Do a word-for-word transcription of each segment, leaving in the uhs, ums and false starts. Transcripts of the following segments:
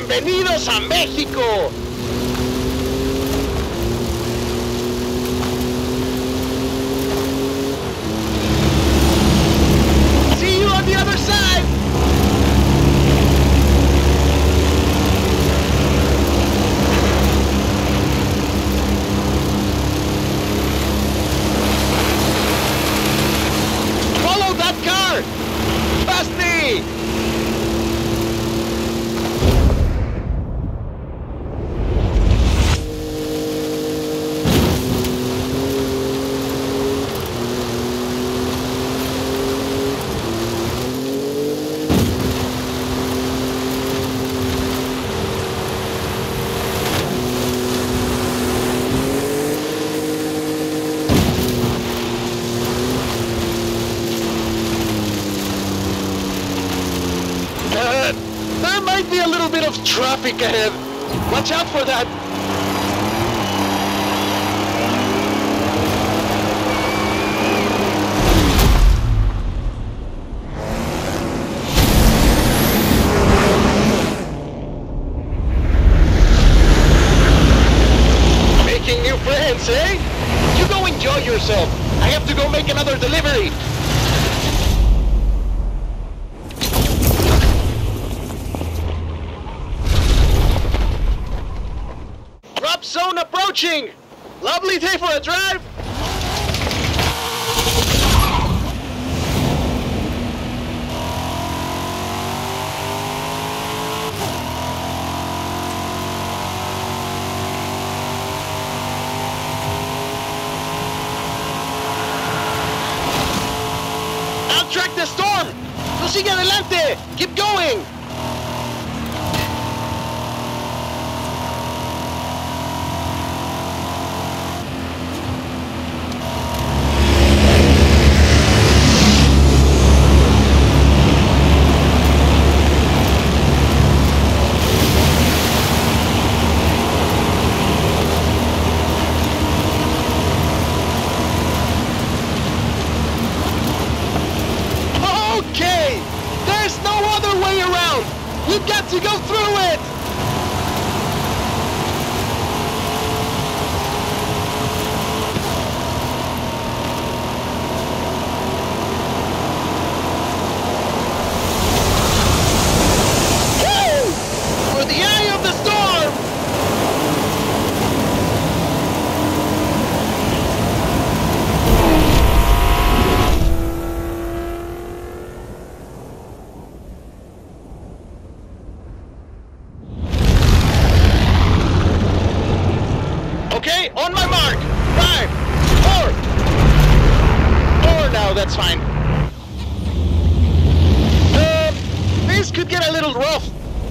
¡Bienvenidos a México! See you on the other side! Follow that car! Past me! Uh, there might be a little bit of traffic ahead. Watch out for that. Making new friends, eh? You go enjoy yourself. I have to go make another delivery. Drop zone approaching! Lovely day for a drive! I'll track the storm! Tú sigue adelante! Keep going! Okay! There's no other way around! We've got to go through it! Woo! For the eye of the storm! Okay, on my mark! Five, four, four now, that's fine. Uh, this could get a little rough.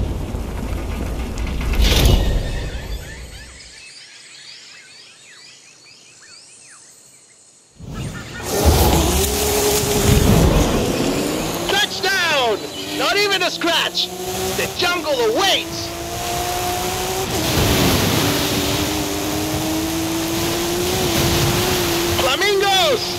Touchdown! Not even a scratch! The jungle awaits! Flamingos!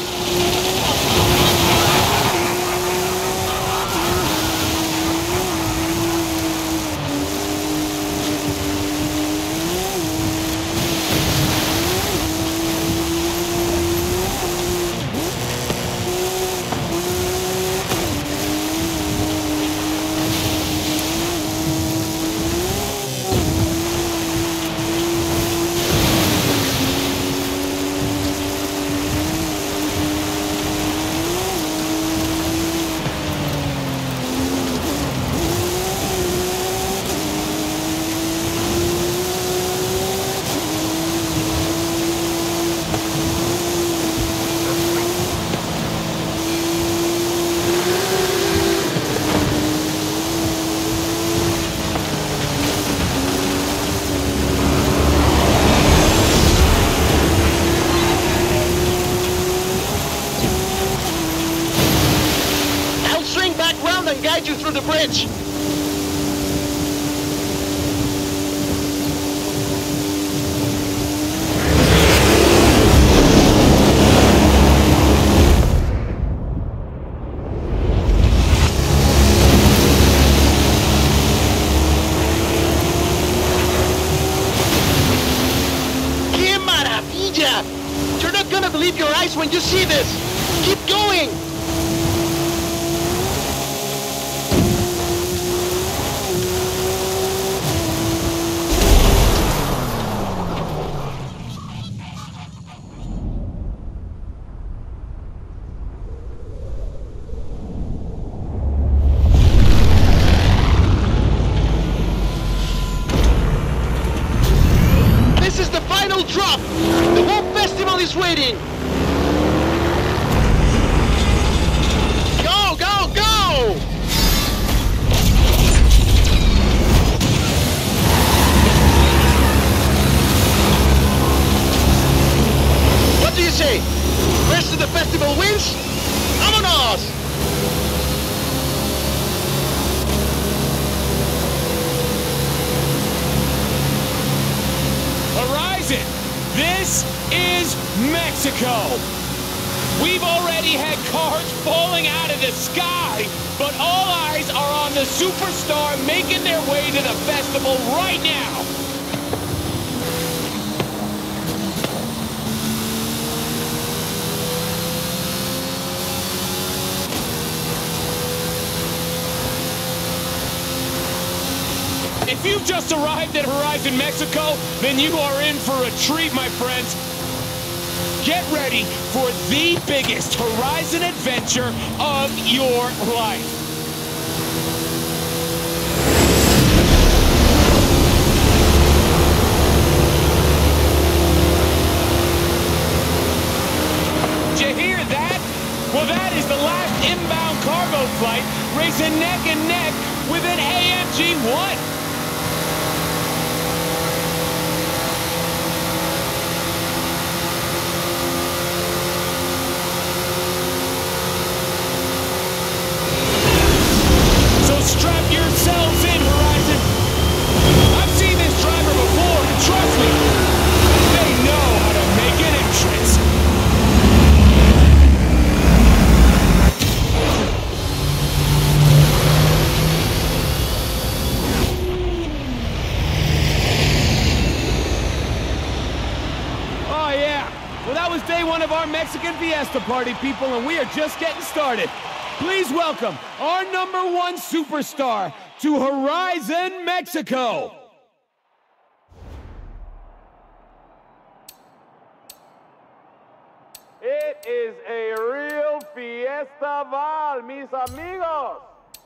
And guide you through the bridge. that! You're not gonna believe your eyes when you see this! Keep going! Drop! The whole festival is waiting! Go, go, go! What do you say? Rest of the festival wins? Vámonos! Horizon! This is Mexico! We've already had cars falling out of the sky, but all eyes are on the superstar making their way to the festival right now! If you've just arrived at Horizon Mexico, then you are in for a treat, my friends. Get ready for the biggest Horizon adventure of your life. Did you hear that? Well, that is the last inbound cargo flight racing neck and neck with an A M G one. Strap yourselves in, Horizon! I've seen this driver before, and trust me, they know how to make an entrance. Oh yeah, well that was day one of our Mexican Fiesta party, people, and we are just getting started. Please welcome our number one superstar to Horizon Mexico. It is a real fiestaval, mis amigos.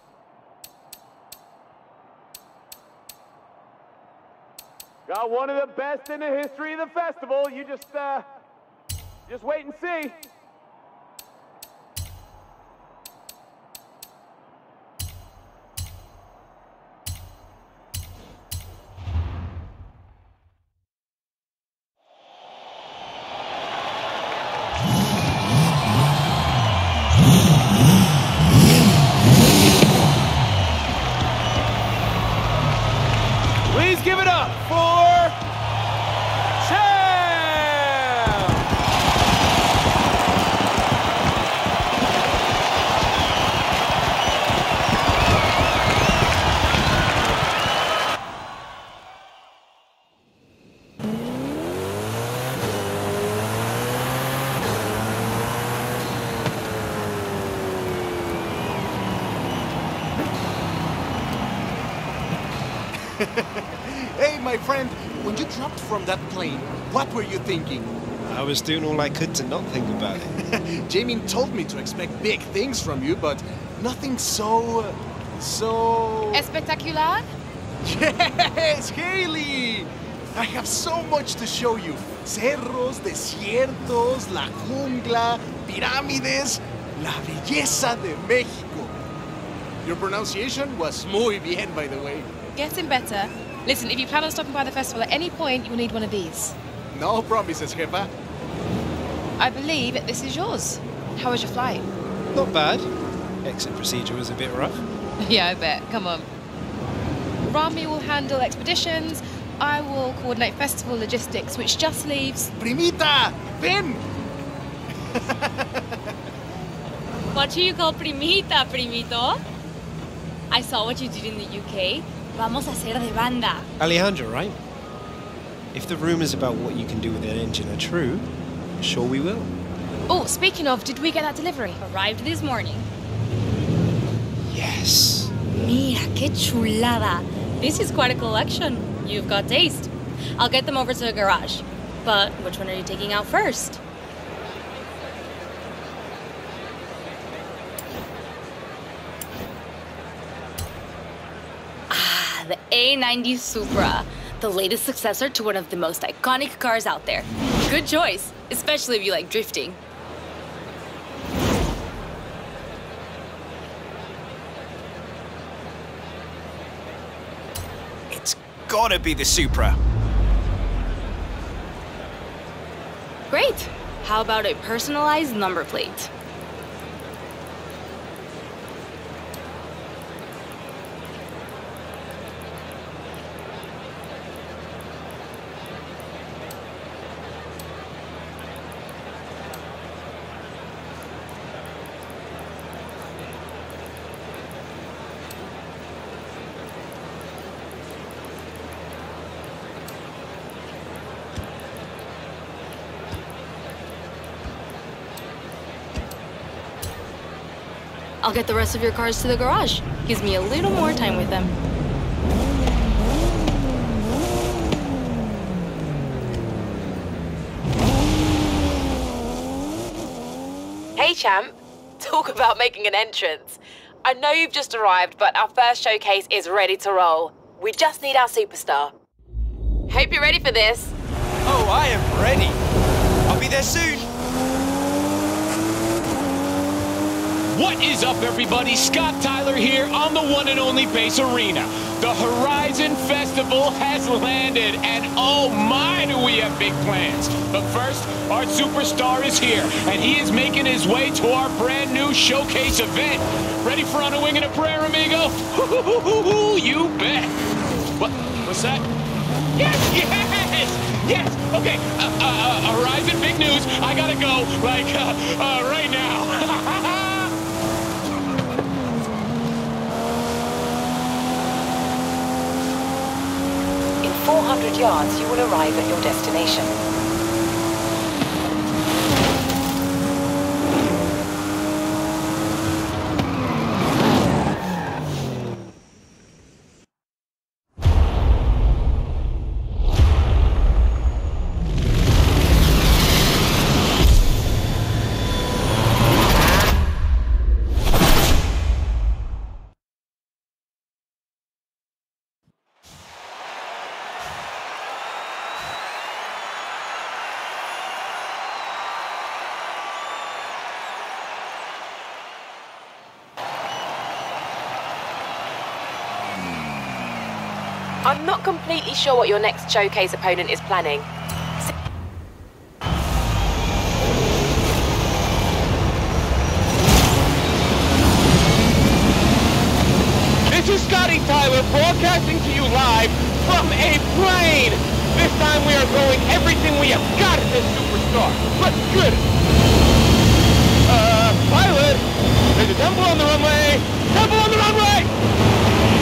Got one of the best in the history of the festival. You just, uh, just wait and see. Give it up for Champ! Hey, my friend, when you dropped from that plane, what were you thinking? I was doing all I could to not think about it. Jamie told me to expect big things from you, but nothing so... Uh, so... Espectacular? Yes, Haley! I have so much to show you. Cerros, desiertos, la jungla, pirámides, la belleza de México. Your pronunciation was muy bien, by the way. Getting better. Listen, if you plan on stopping by the festival at any point, you'll need one of these. No promises, jefa. I believe this is yours. How was your flight? Not bad. Exit procedure was a bit rough. Yeah, I bet. Come on. Rami will handle expeditions. I will coordinate festival logistics, which just leaves... Primita! Ven! What do you call primita, primito? I saw what you did in the U K. Vamos a hacer de banda. Alejandra, right? If the rumors about what you can do with an engine are true, sure we will. Oh, speaking of, did we get that delivery? Arrived this morning. Yes. Mira, qué chulada. This is quite a collection. You've got taste. I'll get them over to the garage. But which one are you taking out first? Ah, the A ninety Supra. The latest successor to one of the most iconic cars out there. Good choice, especially if you like drifting. It's gotta be the Supra. Great. How about a personalized number plate? I'll get the rest of your cars to the garage. Gives me a little more time with them. Hey champ, talk about making an entrance. I know you've just arrived, but our first showcase is ready to roll. We just need our superstar. Hope you're ready for this. Oh, I am ready. I'll be there soon. What is up, everybody? Scott Tyler here on the one and only Base Arena. The Horizon Festival has landed, and oh my, do we have big plans. But first, our superstar is here, and he is making his way to our brand new showcase event. Ready for On a Wing and a Prayer, amigo? You bet. What? What's that? Yes, yes, yes. Okay, uh, uh, uh, Horizon, big news. I gotta go, like, uh, uh, right now. four hundred yards, you will arrive at your destination. I'm not completely sure what your next showcase opponent is planning. This is Scotty Tyler broadcasting to you live from a plane. This time we are throwing everything we have got at this superstar. But good. Uh, pilot, there's a temple on the runway. Temple on the runway!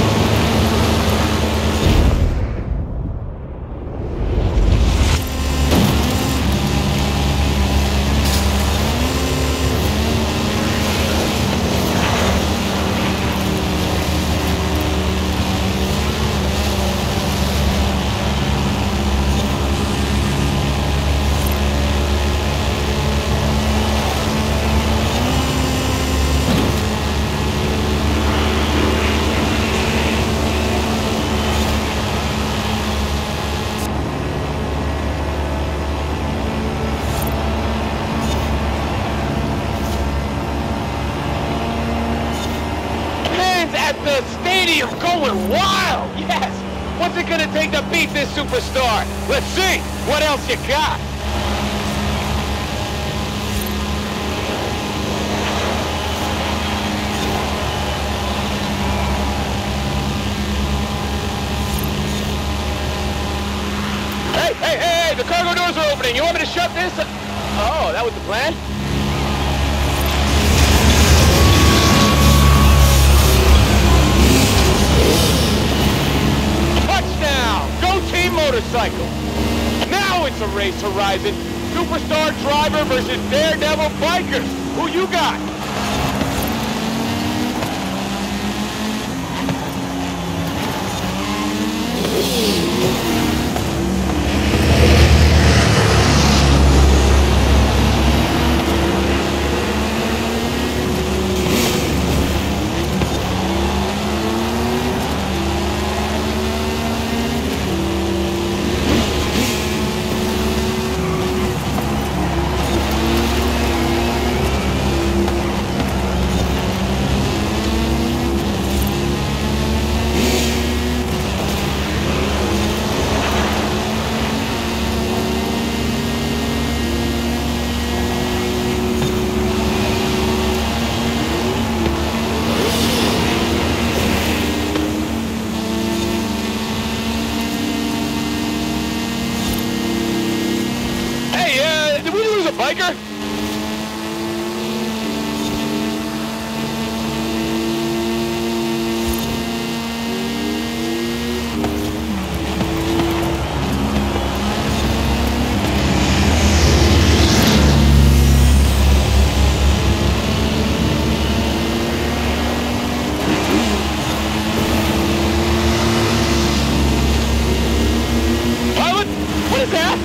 The stadium going wild! Yes! What's it gonna take to beat this superstar? Let's see! What else you got? Hey, hey, hey, hey! The cargo doors are opening! You want me to shut this? Oh, that was the plan? Touchdown! Go Team Motorcycle! Now it's a race, Horizon. Superstar driver versus Daredevil biker. Who you got? Biker? Pilot? What is that?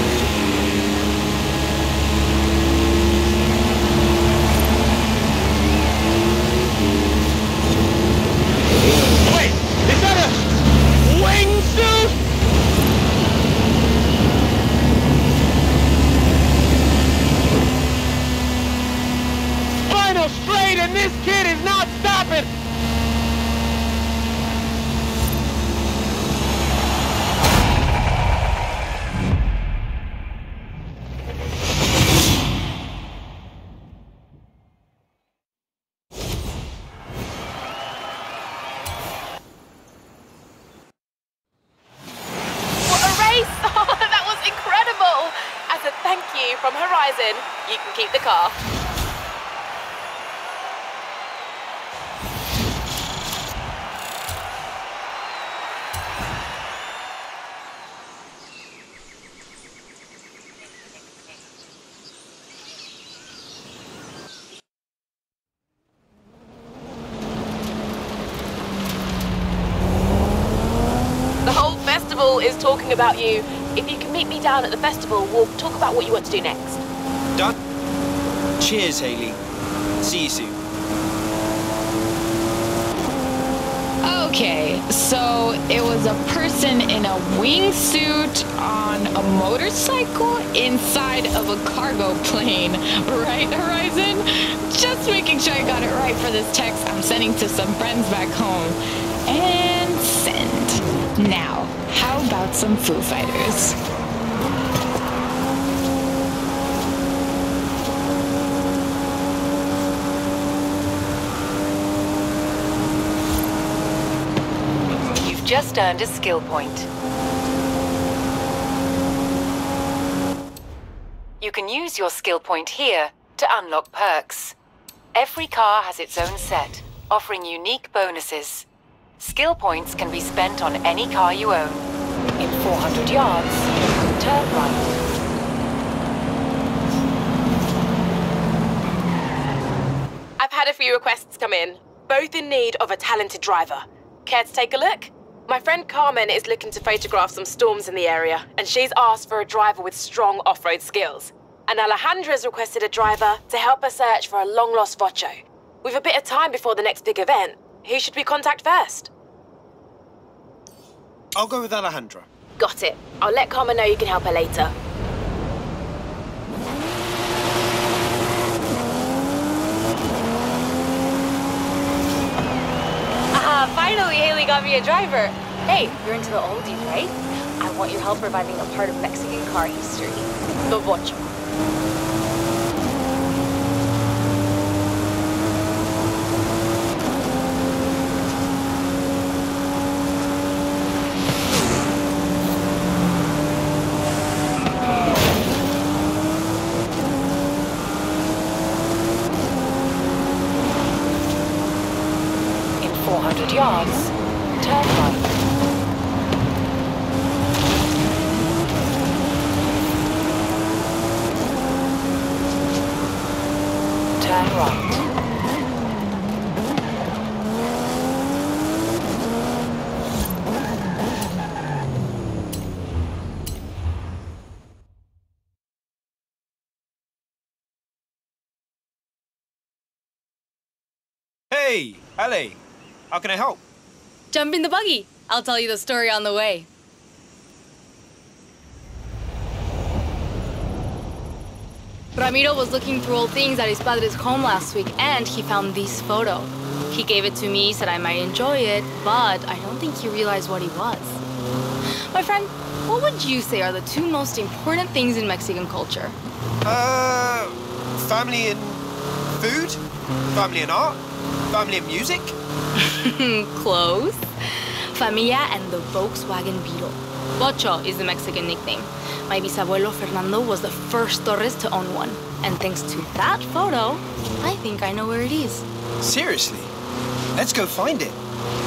And this kid is not stopping! What a race! Oh, that was incredible! As a thank you from Horizon, you can keep the car. The whole festival is talking about you. If you can meet me down at the festival, we'll talk about what you want to do next. Done. Cheers, Haley. See you soon. Okay, so it was a person in a wingsuit on a motorcycle inside of a cargo plane, right, Horizon? Just making sure I got it right for this text I'm sending to some friends back home. And send. Now, how about some Foo Fighters? You've just earned a skill point. You can use your skill point here to unlock perks. Every car has its own set, offering unique bonuses. Skill points can be spent on any car you own. In four hundred yards, turn right. I've had a few requests come in, both in need of a talented driver. Care to take a look? My friend Carmen is looking to photograph some storms in the area, and she's asked for a driver with strong off-road skills. And Alejandra's requested a driver to help her search for a long-lost Vocho. We've a bit of time before the next big event. Who should we contact first? I'll go with Alejandra. Got it. I'll let Carmen know you can help her later. Ah, finally Haley got me a driver. Hey, you're into the oldies, right? I want your help reviving a part of Mexican car history. The Vocho. four hundred yards, turn right. turn right. Hey, Ale, how can I help? Jump in the buggy. I'll tell you the story on the way. Ramiro was looking through old things at his padre's home last week, and he found this photo. He gave it to me, said I might enjoy it, but I don't think he realized what it was. My friend, what would you say are the two most important things in Mexican culture? Uh, family and food? Family and art? Family and music? Close. Familia and the Volkswagen Beetle. Bocho is the Mexican nickname. My bisabuelo Fernando was the first Torres to own one. And thanks to that photo, I think I know where it is. Seriously? Let's go find it.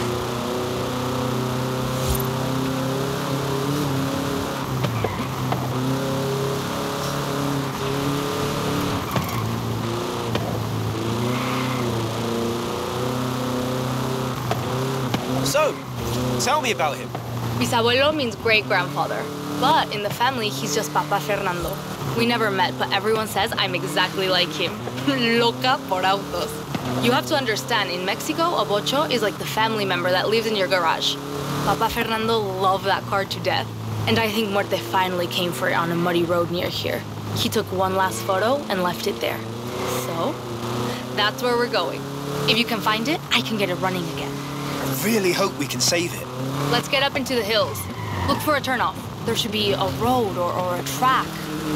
So, tell me about him. Bisabuelo means great-grandfather. But in the family, he's just Papa Fernando. We never met, but everyone says I'm exactly like him. Loca por autos. You have to understand, in Mexico, a bocho is like the family member that lives in your garage. Papa Fernando loved that car to death. And I think Muerte finally came for it on a muddy road near here. He took one last photo and left it there. So, that's where we're going. If you can find it, I can get it running again. I really hope we can save it. Let's get up into the hills. Look for a turnoff. There should be a road or, or a track.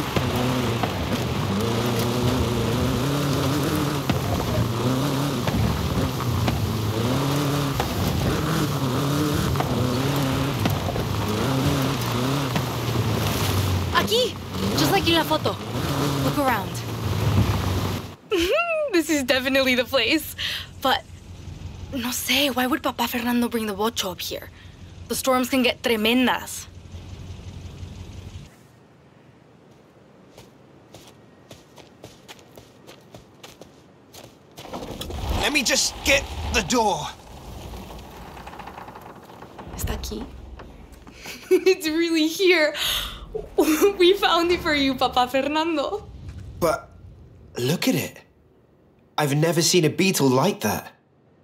Aquí! Just like in la foto. Look around. This is definitely the place. But, no sé, why would Papa Fernando bring the bocho up here? The storms can get tremendas. Let me just get the door. Está aquí. It's really here. We found it for you, Papa Fernando. But look at it. I've never seen a beetle like that.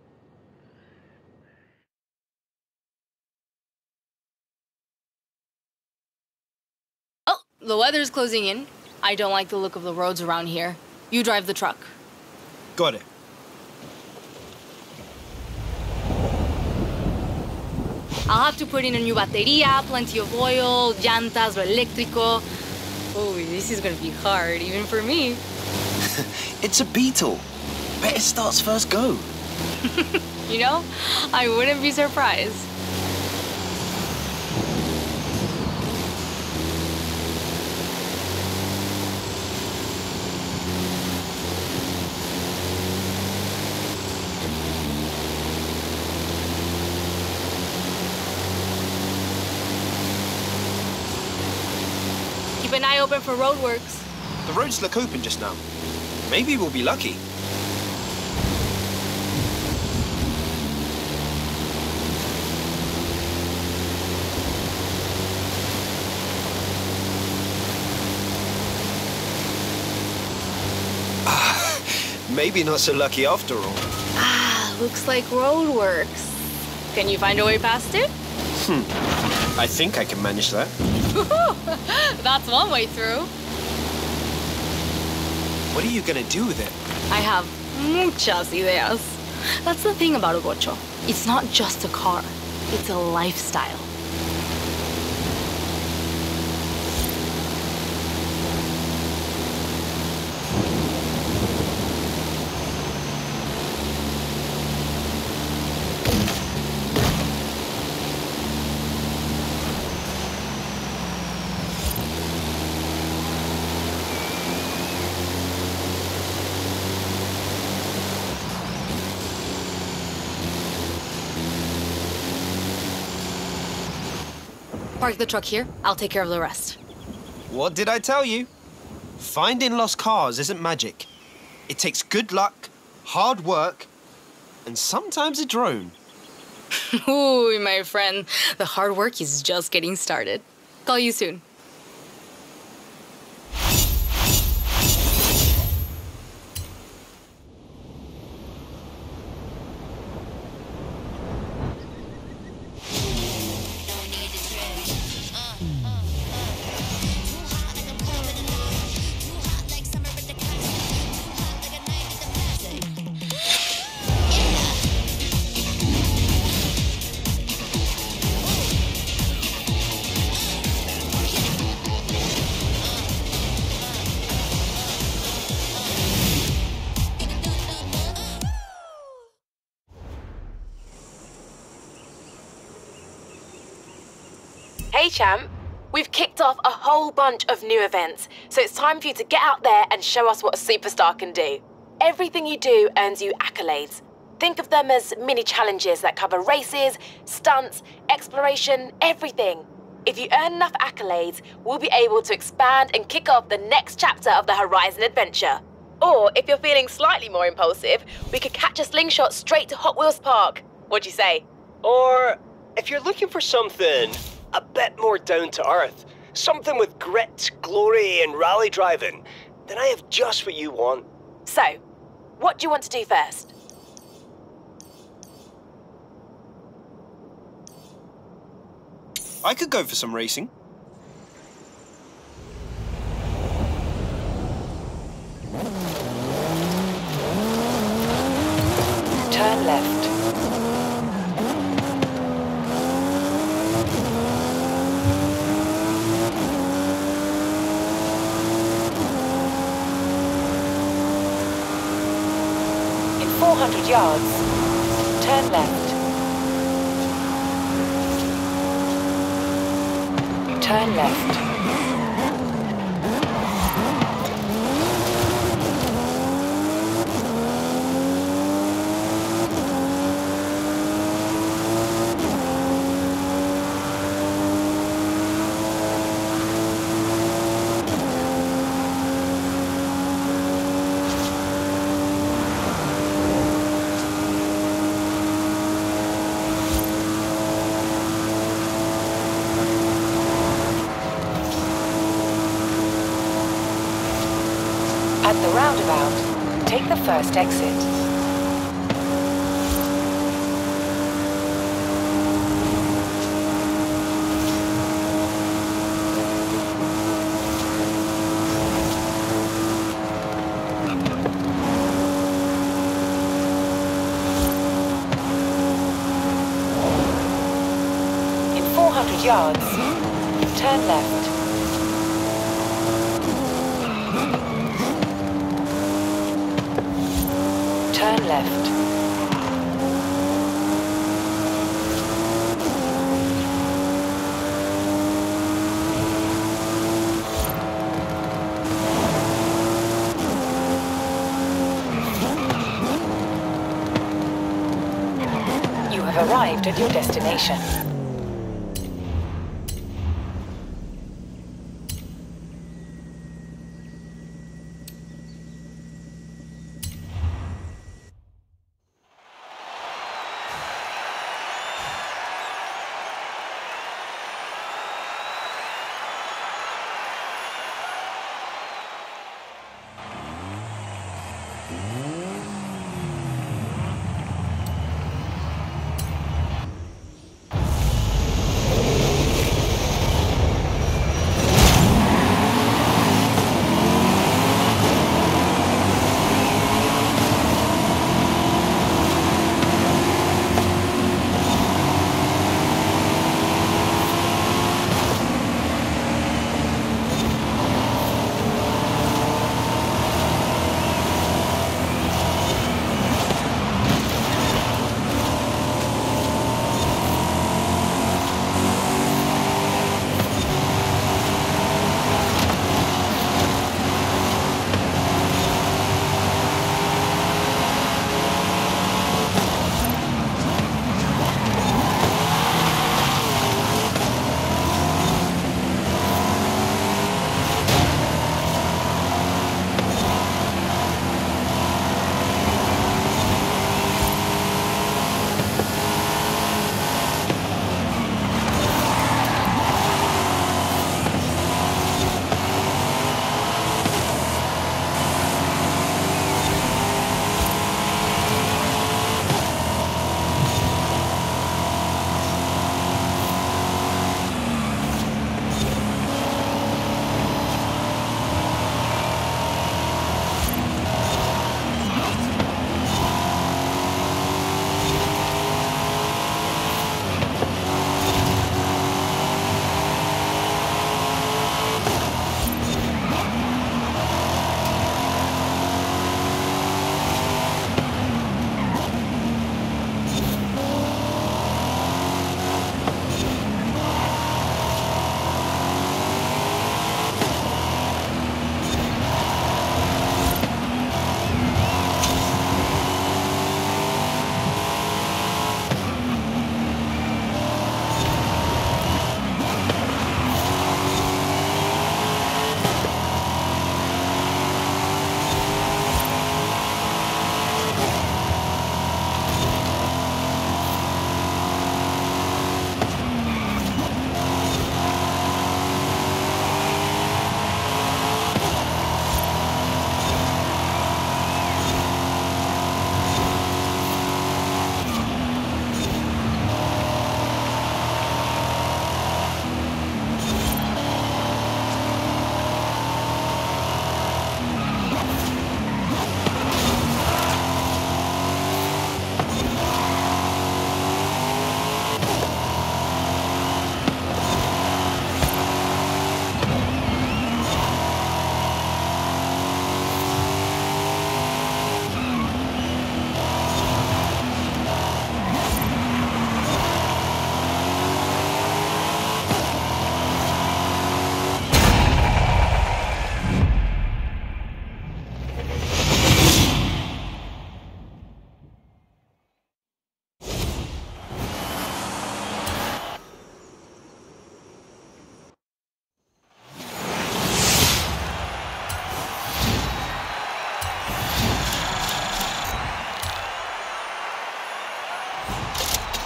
Oh, the weather's closing in. I don't like the look of the roads around here. You drive the truck. Got it. I'll have to put in a new batería, plenty of oil, llantas, o eléctrico. Oh, this is gonna be hard, even for me. It's a beetle. Bet it starts first go. You know, I wouldn't be surprised. Keep an eye open for roadworks. The roads look open just now. Maybe we'll be lucky. Maybe not so lucky after all. Ah, looks like roadworks. Can you find a way past it? Hmm. I think I can manage that. That's one way through. What are you gonna do with it? I have muchas ideas. That's the thing about a bocho. It's not just a car. It's a lifestyle. Park the truck here. I'll take care of the rest. What did I tell you? Finding lost cars isn't magic. It takes good luck, hard work, and sometimes a drone. Ooh, my friend, the hard work is just getting started. Call you soon. Hey champ, we've kicked off a whole bunch of new events, so it's time for you to get out there and show us what a superstar can do. Everything you do earns you accolades. Think of them as mini challenges that cover races, stunts, exploration, everything. If you earn enough accolades, we'll be able to expand and kick off the next chapter of the Horizon adventure. Or if you're feeling slightly more impulsive, we could catch a slingshot straight to Hot Wheels Park. What'd you say? Or if you're looking for something a bit more down to earth, something with grit, glory, and rally driving, then I have just what you want. So, what do you want to do first? I could go for some racing. Turn left. four hundred yards. Turn left. Turn left. At the roundabout, take the first exit. In four hundred yards, turn left. Turn left. You have arrived at your destination.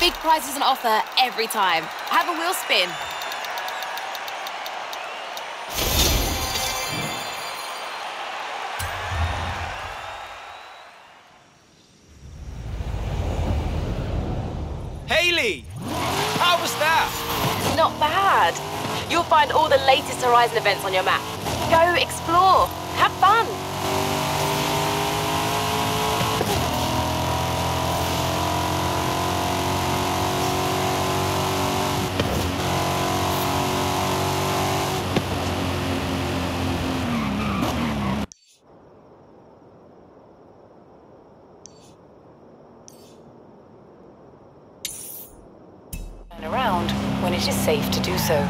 Big prizes on offer every time. Have a wheel spin. Haley! How was that? Not bad. You'll find all the latest Horizon events on your map. Go explore. Have fun. Turn around when it is safe to do so.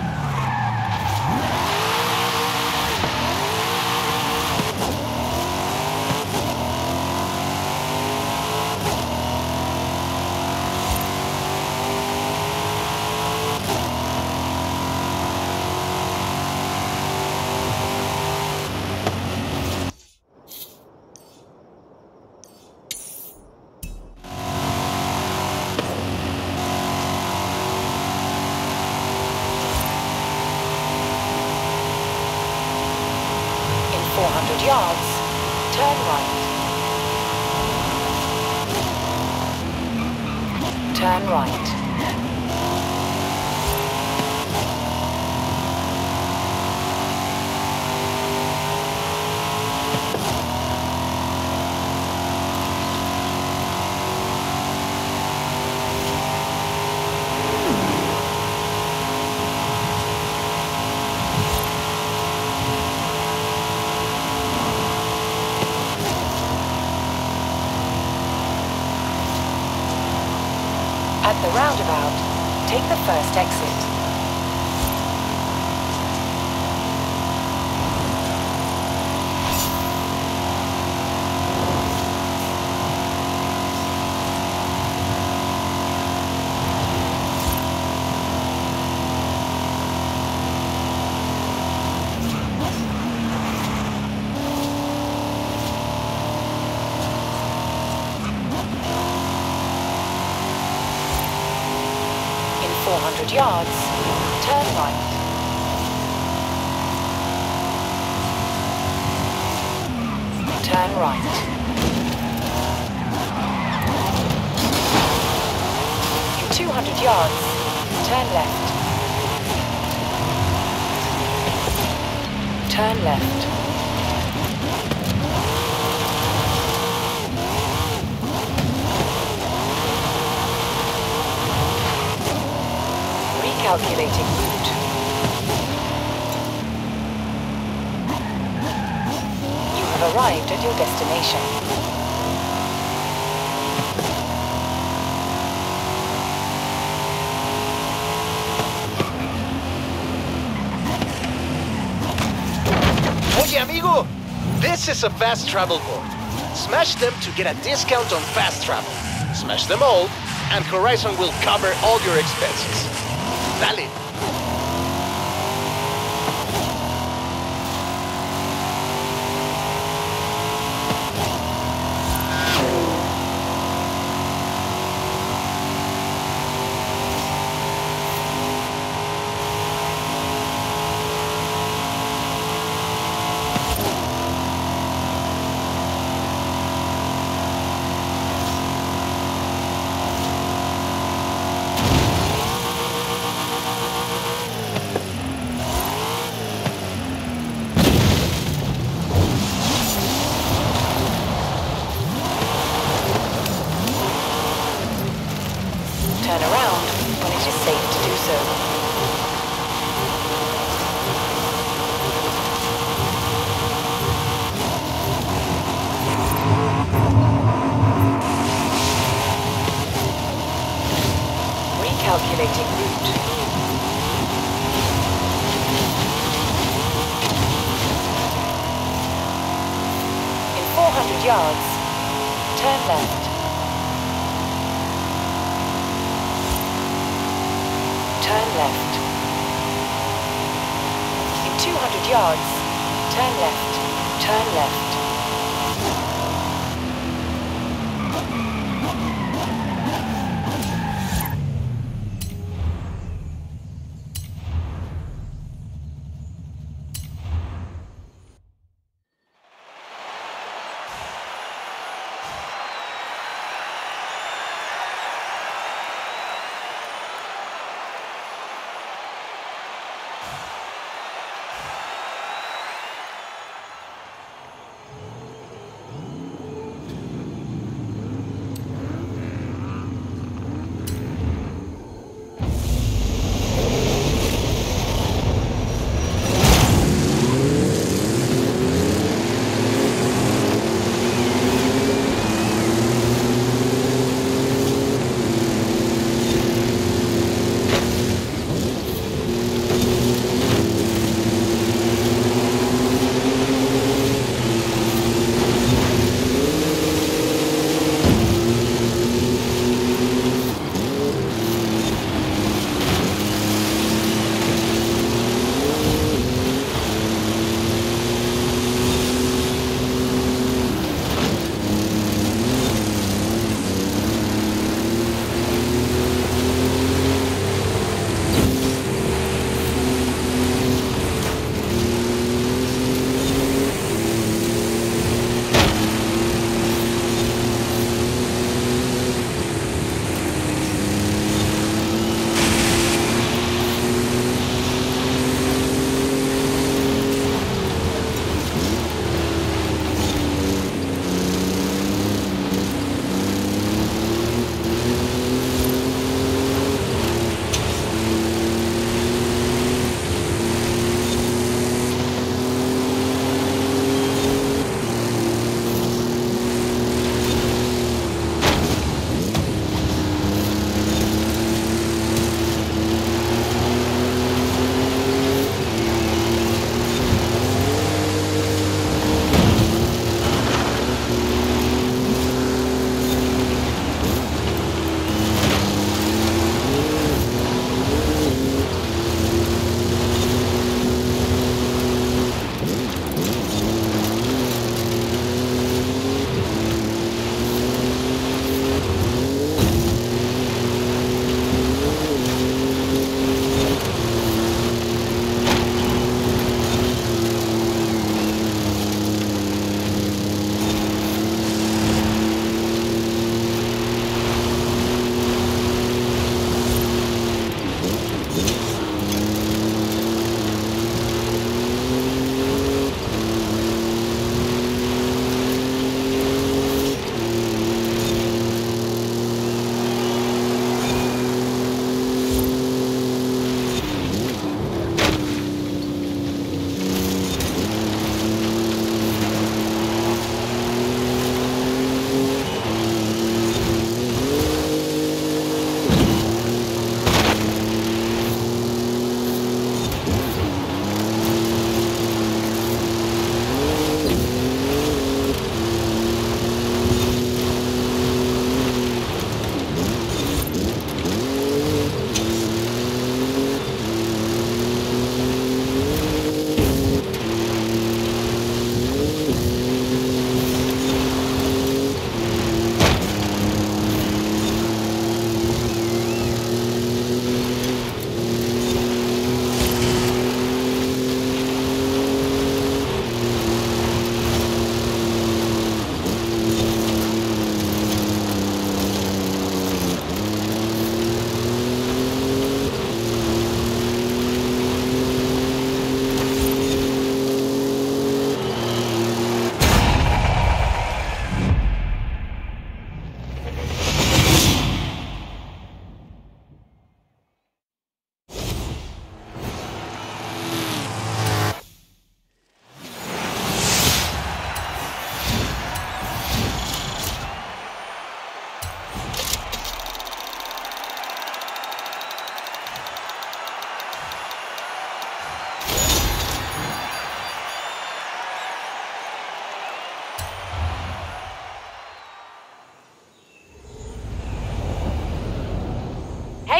four hundred yards, turn right. Turn right. At the roundabout, take the first exit. four hundred yards, turn right. Turn right. In two hundred yards, turn left. Turn left. Calculating route. You have arrived at your destination. Oye, amigo! This is a fast travel board. Smash them to get a discount on fast travel. Smash them all, and Horizon will cover all your expenses. Dale. Turn around when it is safe to do so. Recalculating route. In four hundred yards, turn left. Turn left. In two hundred yards, turn left. Turn left.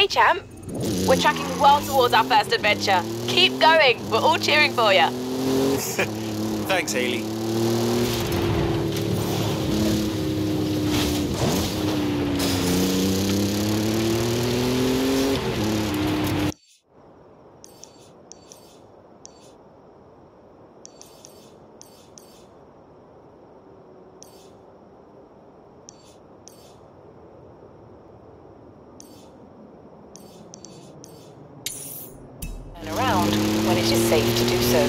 Hey, champ. We're tracking well towards our first adventure. Keep going. We're all cheering for you. Thanks, Haley. Turn around when it is safe to do so.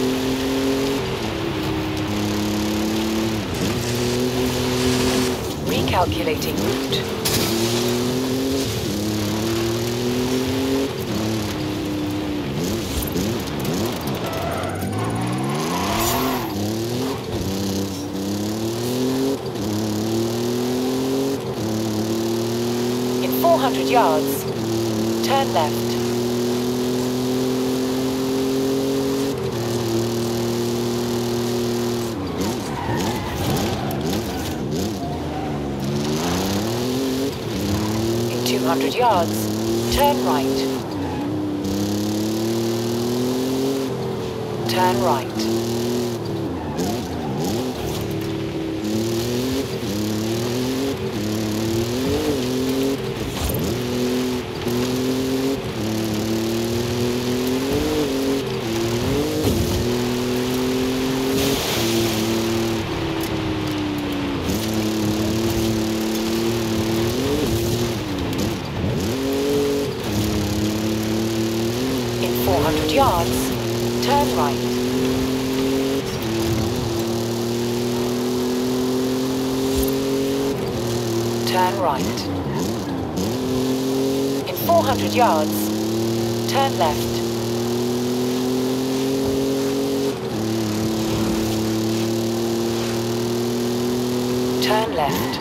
Recalculating route. In four hundred yards, turn left. two hundred yards, turn right. Turn right. four hundred yards, turn right. Turn right. In four hundred yards, turn left. Turn left.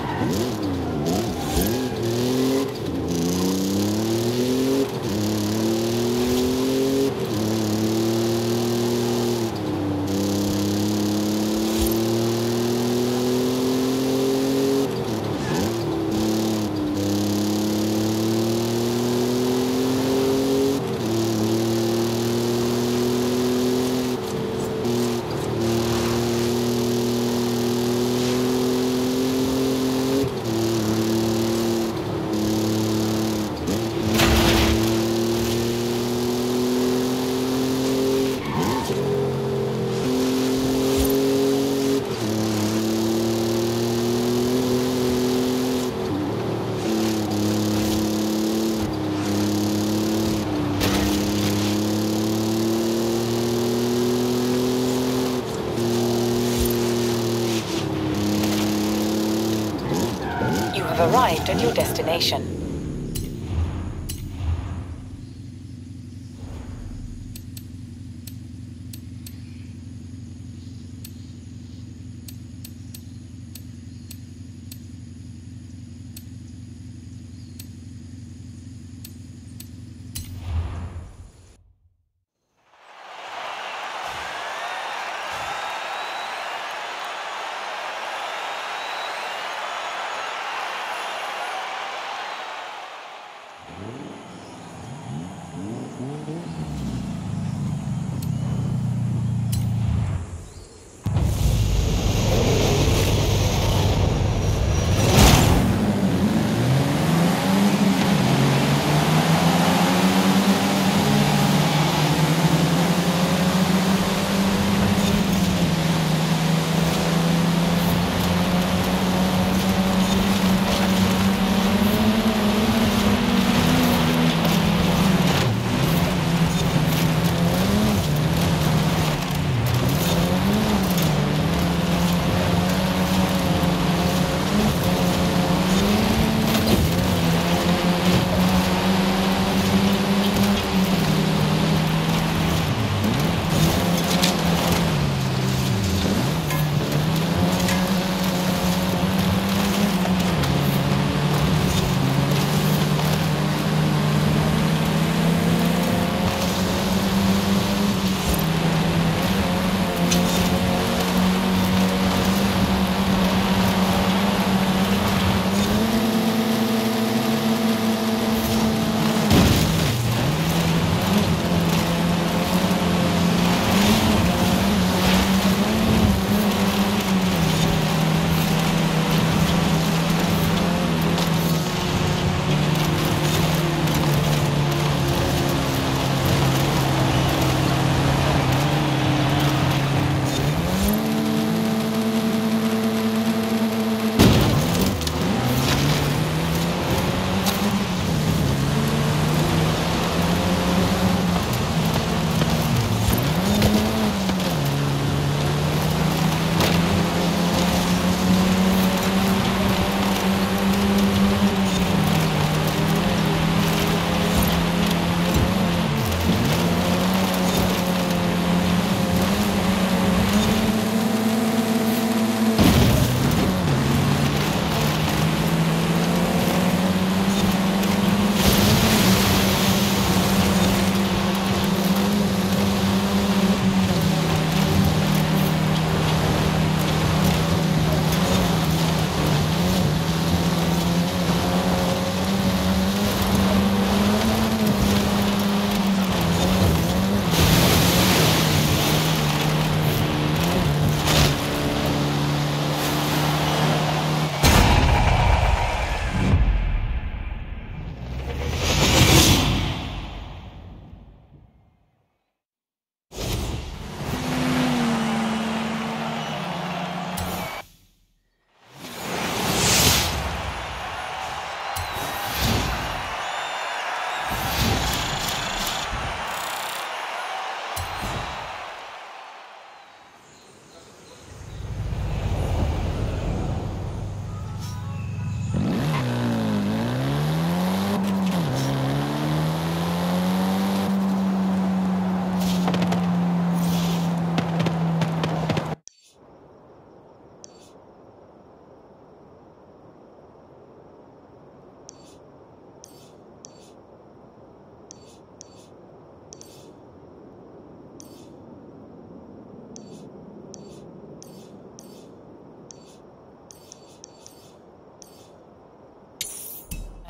have arrived at your destination.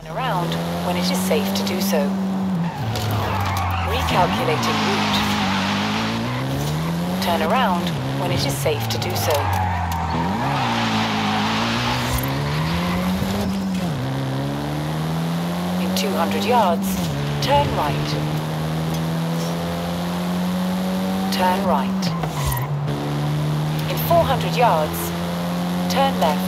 Around when it is safe to do so. Recalculating route. Turn around when it is safe to do so. In two hundred yards, turn right. Turn right. In four hundred yards, turn left.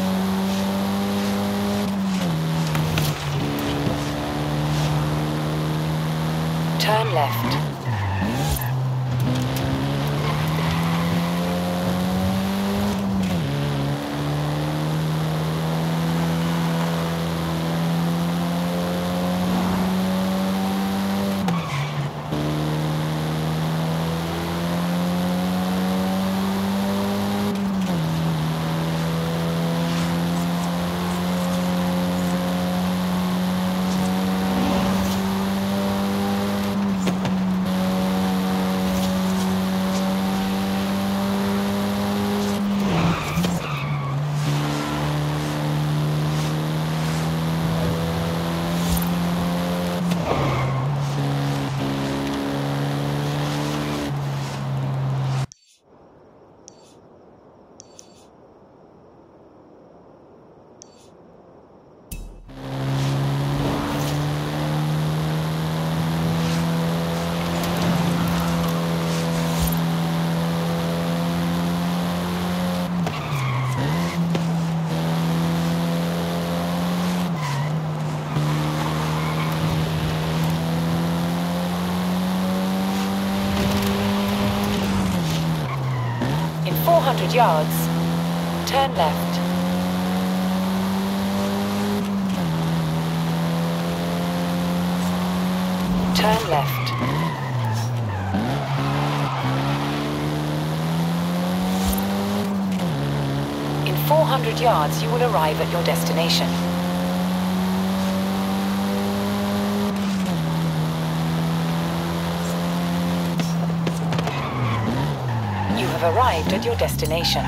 Turn left. four hundred yards, turn left. Turn left. In four hundred yards, you will arrive at your destination. You have arrived at your destination.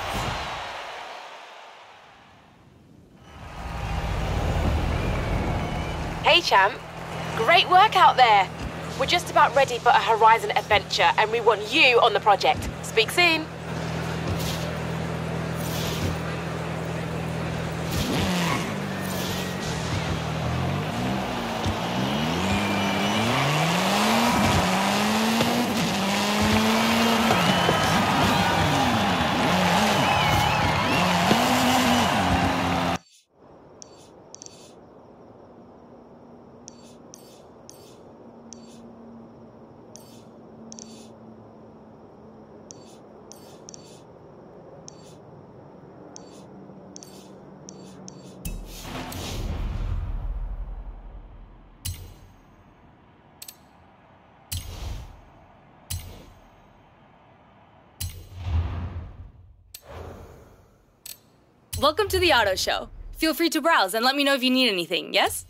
Hey, champ. Great work out there. We're just about ready for a Horizon adventure, and we want you on the project. Speak soon. Welcome to the auto show. Feel free to browse and let me know if you need anything, yes?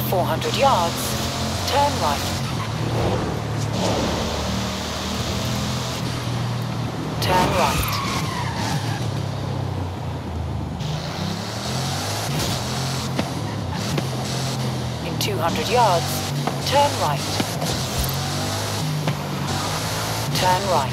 four hundred yards, turn right. Turn right. In two hundred yards, turn right. Turn right.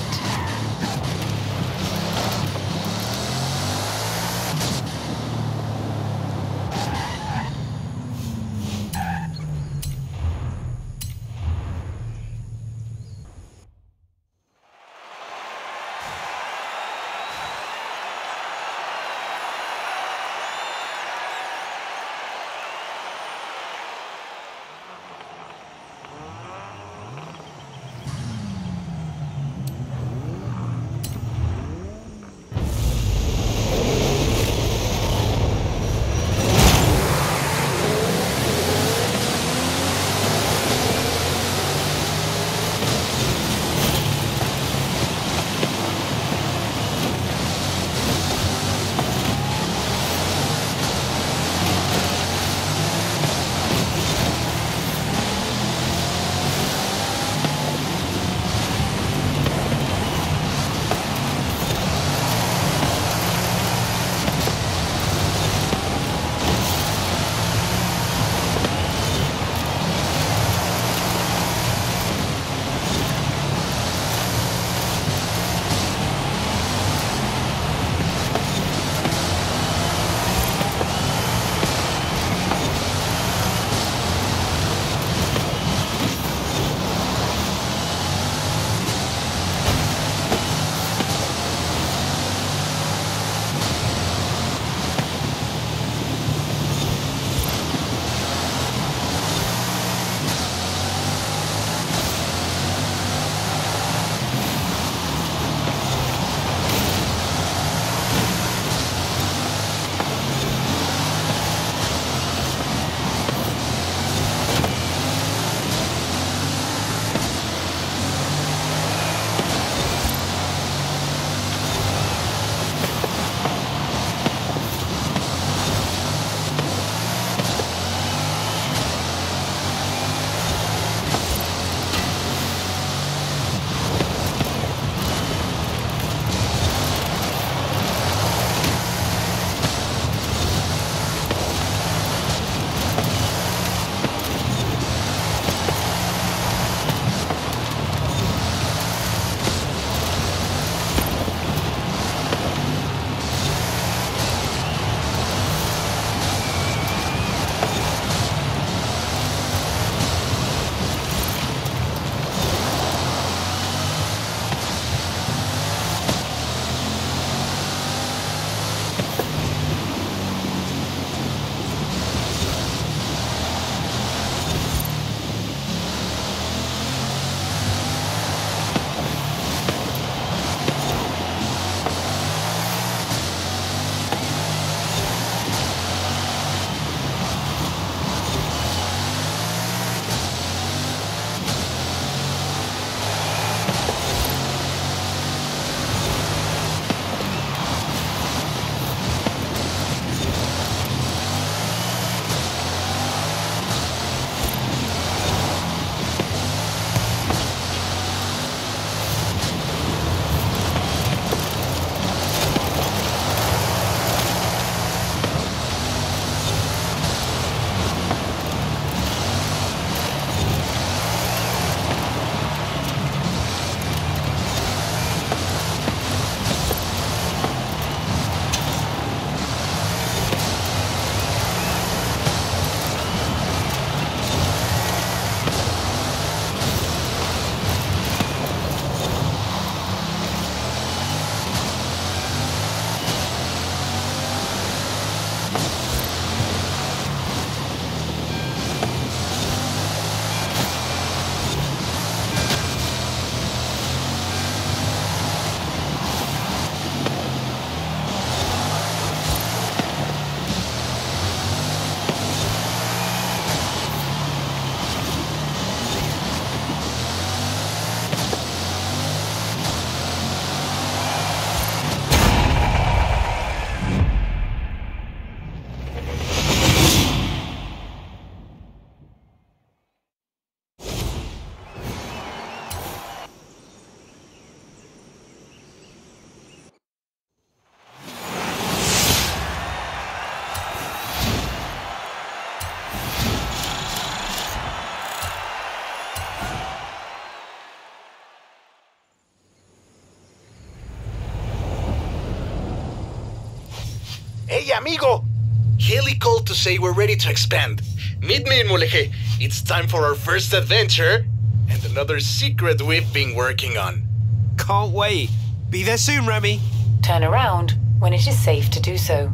amigo! Haley called to say we're ready to expand. Meet me in Mulegé. It's time for our first adventure and another secret we've been working on. Can't wait. Be there soon, Remy. Turn around when it is safe to do so.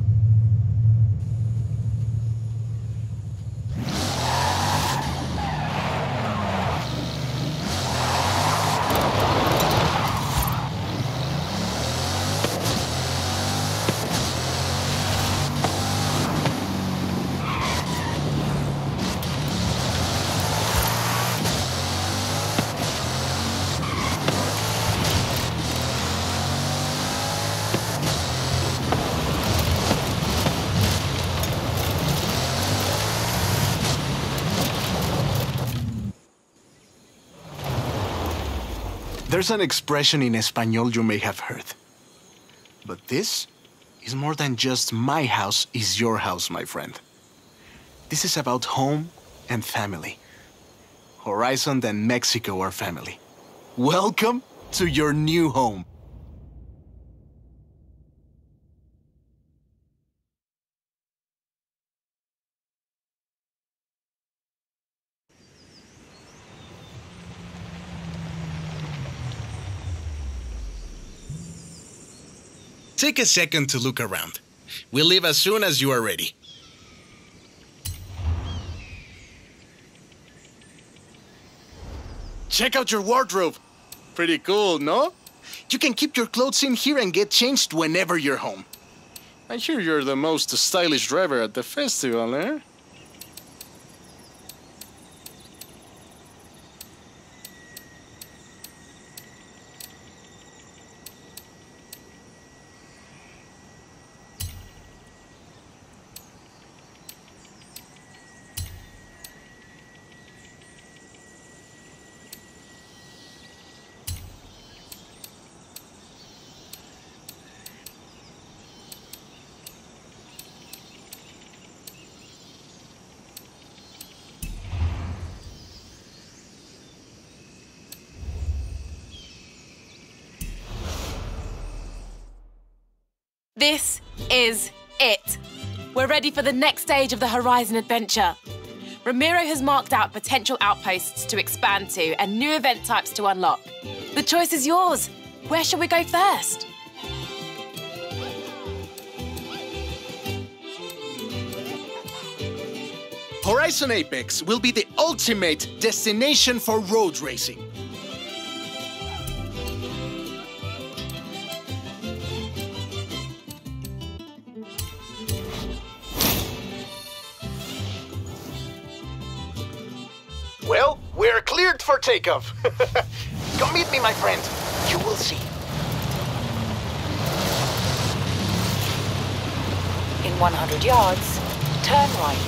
There's an expression in Espanol you may have heard. But this is more than just my house is your house, my friend. This is about home and family. Horizon and Mexico are family. Welcome to your new home. Take a second to look around. We'll leave as soon as you are ready. Check out your wardrobe. Pretty cool, no? You can keep your clothes in here and get changed whenever you're home. I hear you're the most stylish driver at the festival, eh? This is it. We're ready for the next stage of the Horizon adventure. Ramiro has marked out potential outposts to expand to and new event types to unlock. The choice is yours. Where shall we go first? Horizon Apex will be the ultimate destination for road racing. Well, we're cleared for takeoff. Come meet me, my friend. You will see. In one hundred yards, turn right.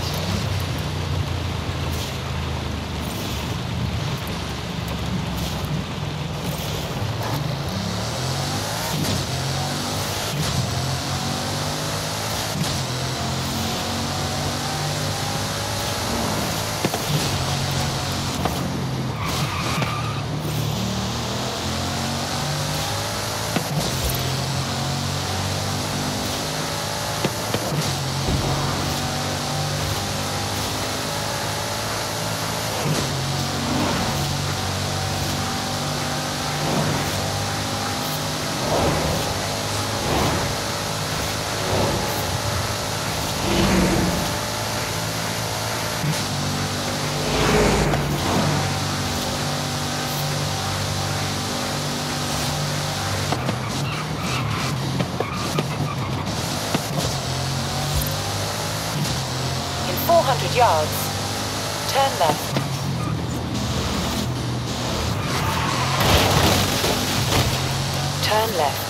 four hundred yards, turn left. Turn left.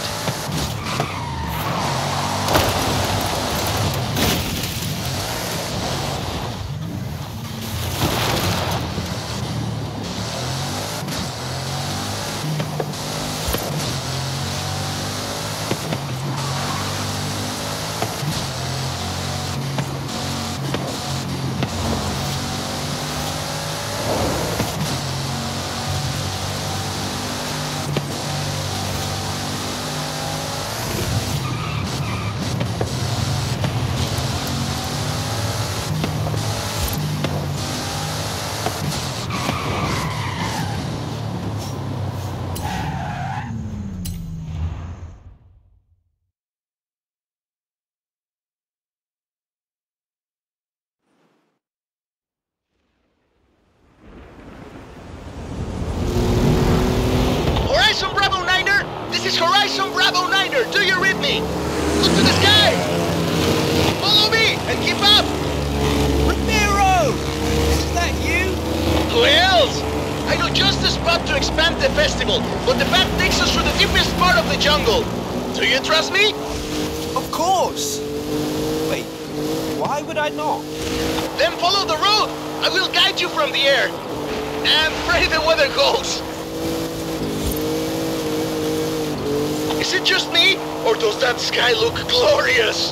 just the spot to expand the festival, but the path takes us through the deepest part of the jungle. Do you trust me? Of course! Wait, why would I not? Then follow the road! I will guide you from the air. And pray the weather holds. Is it just me, or does that sky look glorious?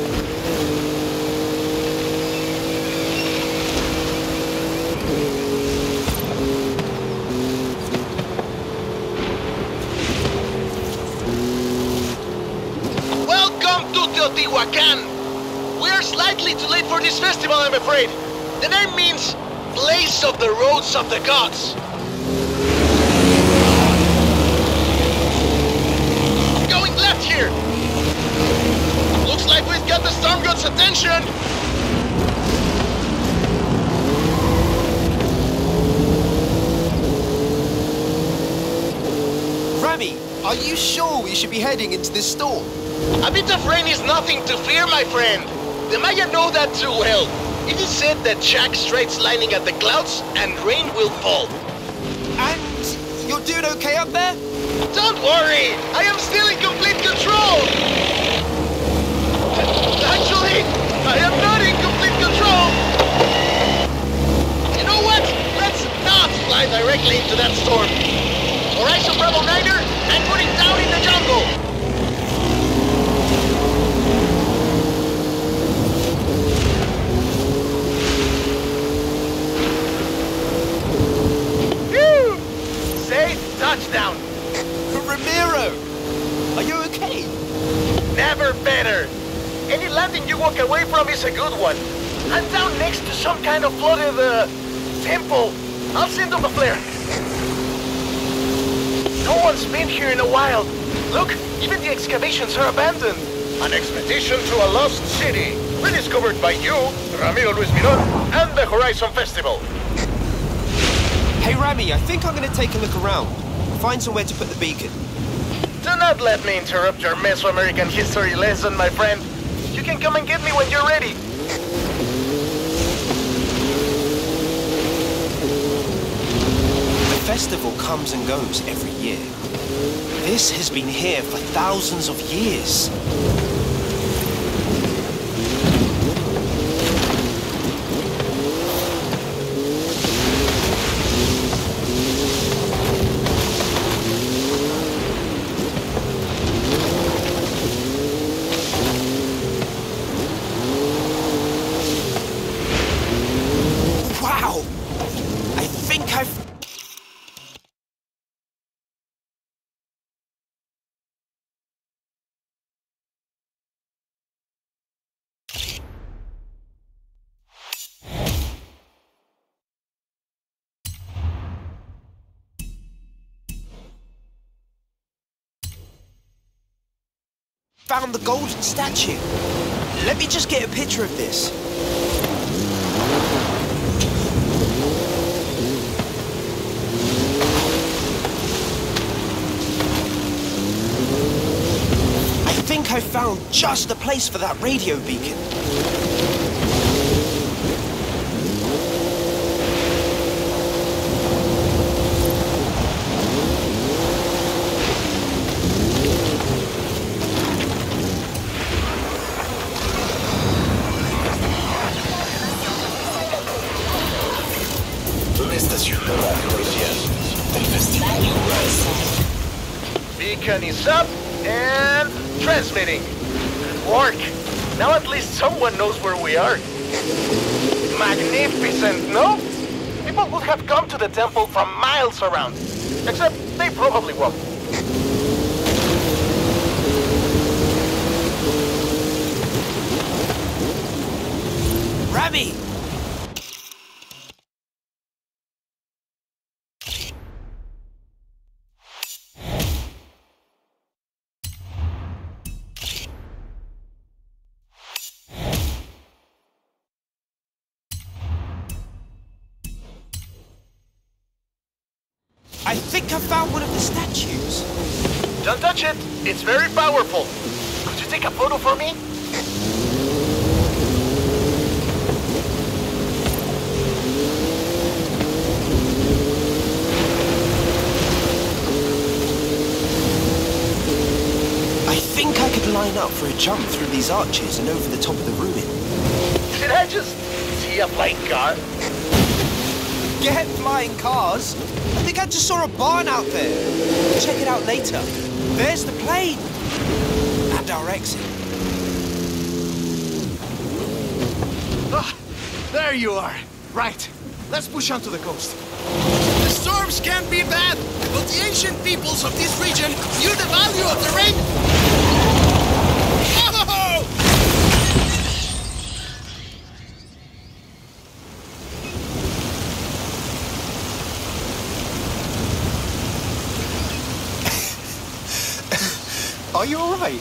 Welcome to Teotihuacan! We're slightly too late for this festival, I'm afraid. The name means place of the roads of the gods. Going left here. Looks like we've got the storm god's attention. Rami, are you sure we should be heading into this storm? A bit of rain is nothing to fear, my friend. The Maya know that too well. It is said that Jack strikes lightning at the clouds and rain will fall. And you're doing okay up there? Don't worry! I am still in complete control! Actually, I am not in complete control! You know what? Let's not fly directly into that storm. Horizon Bravo Niner, I'm putting down in the jungle! Touchdown! Ramiro! Are you okay? Never better! Any landing you walk away from is a good one. I'm down next to some kind of flooded, uh, temple. I'll send them a flare. No one's been here in a while. Look, even the excavations are abandoned. An expedition to a lost city. Rediscovered by you, Ramiro Luis Miron, and the Horizon Festival. Hey Rami, I think I'm gonna take a look around. Find somewhere to put the beacon. Do not let me interrupt your Mesoamerican history lesson, my friend. You can come and get me when you're ready. The festival comes and goes every year. This has been here for thousands of years. Found the golden statue. Let me just get a picture of this. I think I found just the place for that radio beacon. Beacon is up and transmitting. Work. Now at least someone knows where we are. Magnificent, no? People would have come to the temple from miles around. Except they probably won't. Rami! I think I found one of the statues. Don't touch it. It's very powerful. Could you take a photo for me? line up for a jump through these arches and over the top of the ruin. Did I just see a flying car? Get flying cars? I think I just saw a barn out there. Check it out later. There's the plane. And our exit. Ah, there you are. Right. Let's push onto the coast. The storms can be bad, but the ancient peoples of this region knew the value of the rain. Oh! Are you all right?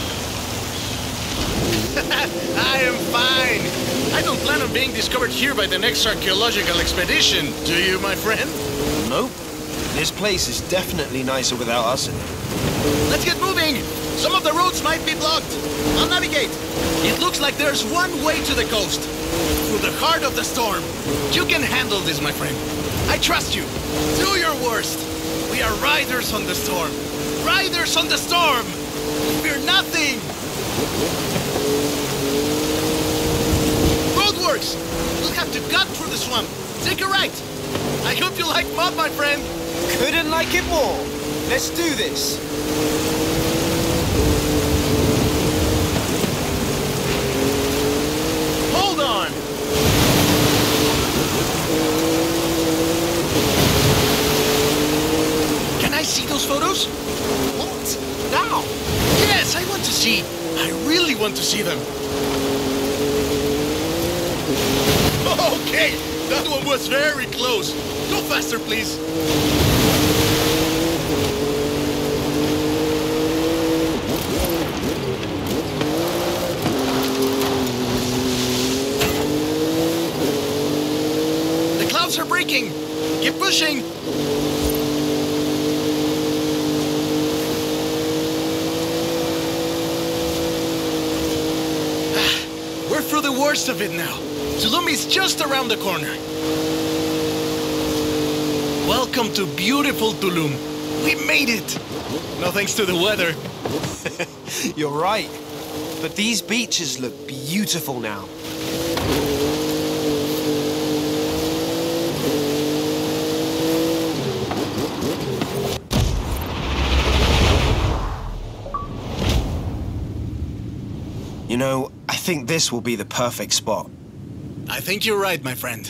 I am fine. I don't plan on being discovered here by the next archaeological expedition. Do you, my friend? Nope. This place is definitely nicer without us in it. Let's get moving. Some of the roads might be blocked. I'll navigate. It looks like there's one way to the coast. Through the heart of the storm. You can handle this, my friend. I trust you. Do your worst. We are riders on the storm. Riders on the storm. Fear nothing. Roadworks. We'll have to cut through the swamp. Take a right. I hope you like mud, my friend. Couldn't like it more. Let's do this. Hold on. Can I see those photos? What? Now? Yes, I want to see. I really want to see them. Okay, that one was very close. Go faster, please. The clouds are breaking. Keep pushing. We're through the worst of it now. Tulum is just around the corner. Welcome to beautiful Tulum. We made it. No thanks to the weather. You're right. But these beaches look beautiful now. You know, I think this will be the perfect spot. I think you're right, my friend.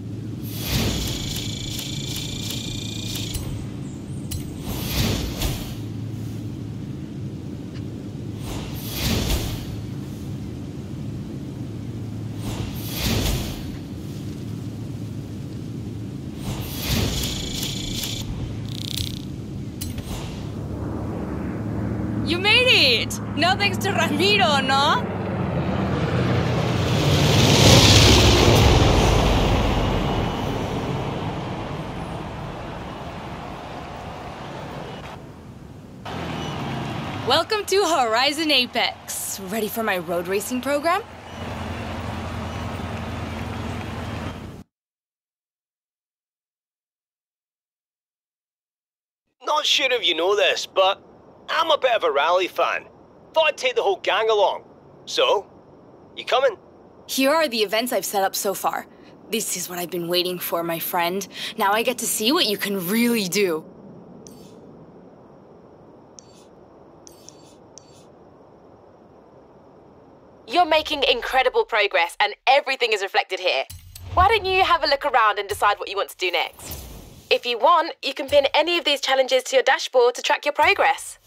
You made it! No thanks to Ramiro, no? Welcome to Horizon Apex. Ready for my road racing program? Not sure if you know this, but I'm a bit of a rally fan. Thought I'd take the whole gang along. So, you coming? Here are the events I've set up so far. This is what I've been waiting for, my friend. Now I get to see what you can really do. You're making incredible progress, and everything is reflected here. Why don't you have a look around and decide what you want to do next? If you want, you can pin any of these challenges to your dashboard to track your progress.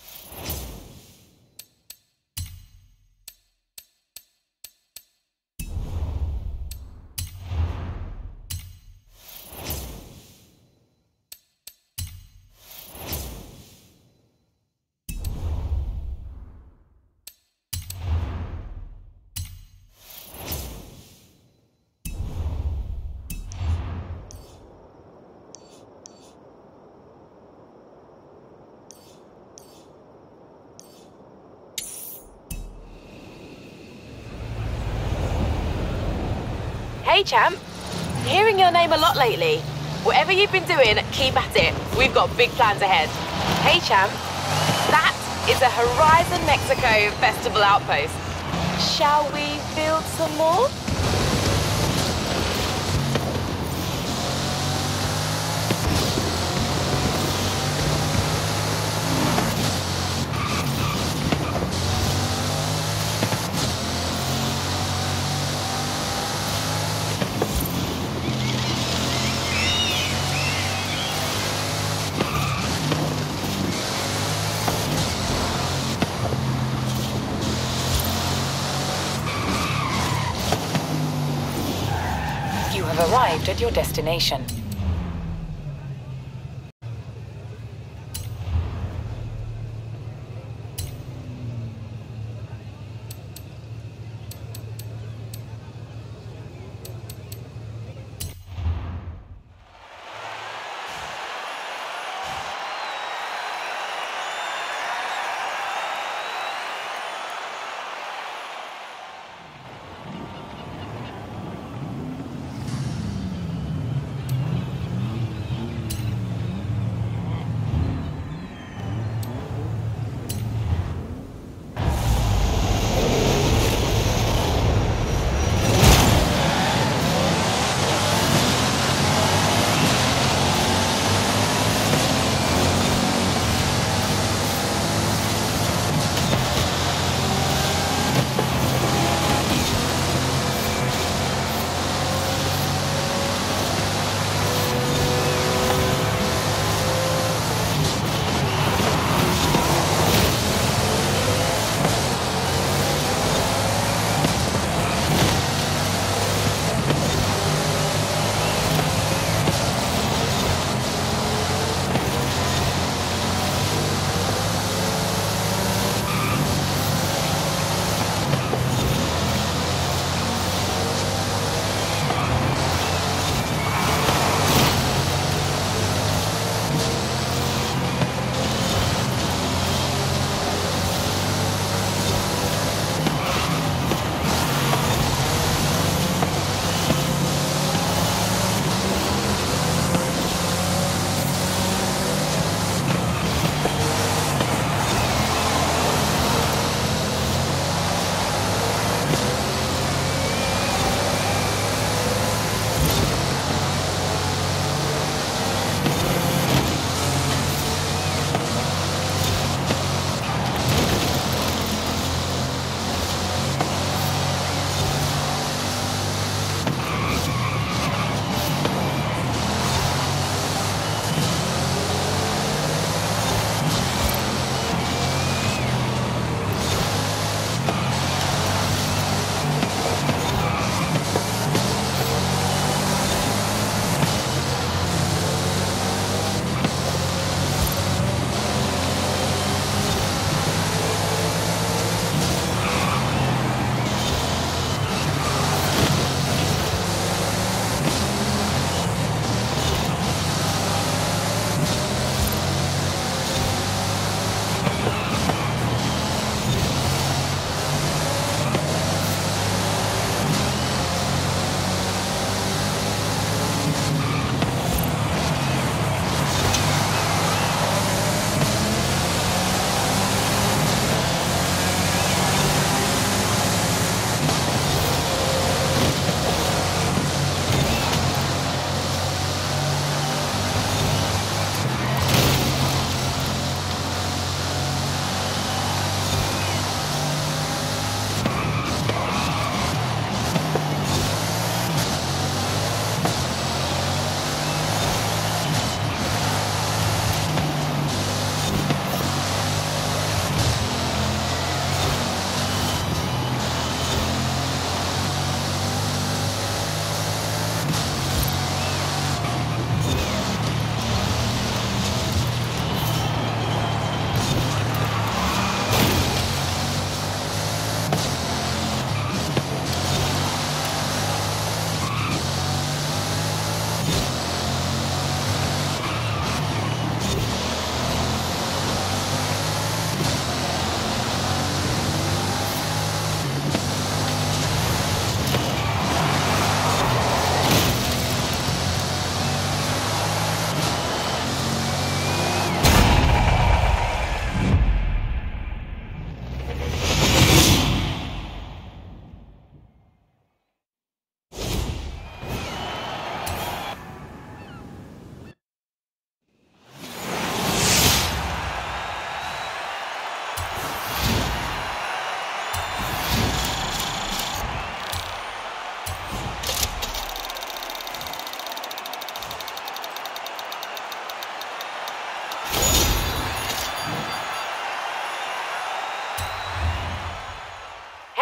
Hey, champ. Hearing your name a lot lately. Whatever you've been doing, keep at it. We've got big plans ahead. Hey, champ. That is a Horizon Mexico Festival outpost. Shall we build some more? You have arrived at your destination.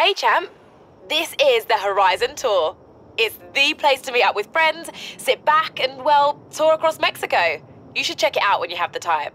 Hey, champ. This is the Horizon Tour. It's the place to meet up with friends, sit back and, well, tour across Mexico. You should check it out when you have the time.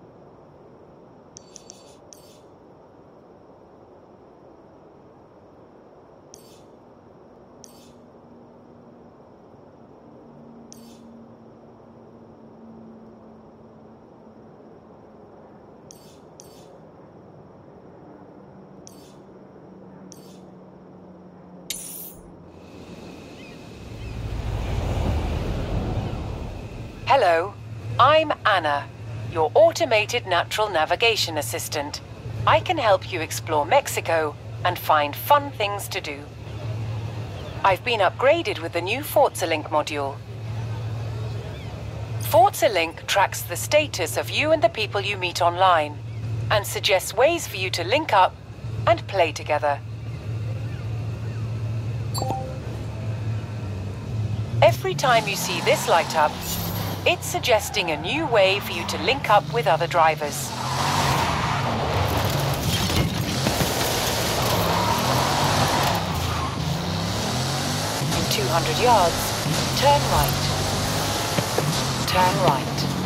Hello, I'm Anna, your automated natural navigation assistant. I can help you explore Mexico and find fun things to do. I've been upgraded with the new Forza Link module. Forza Link tracks the status of you and the people you meet online, and suggests ways for you to link up and play together. Every time you see this light up, it's suggesting a new way for you to link up with other drivers. In two hundred yards, turn right. Turn right.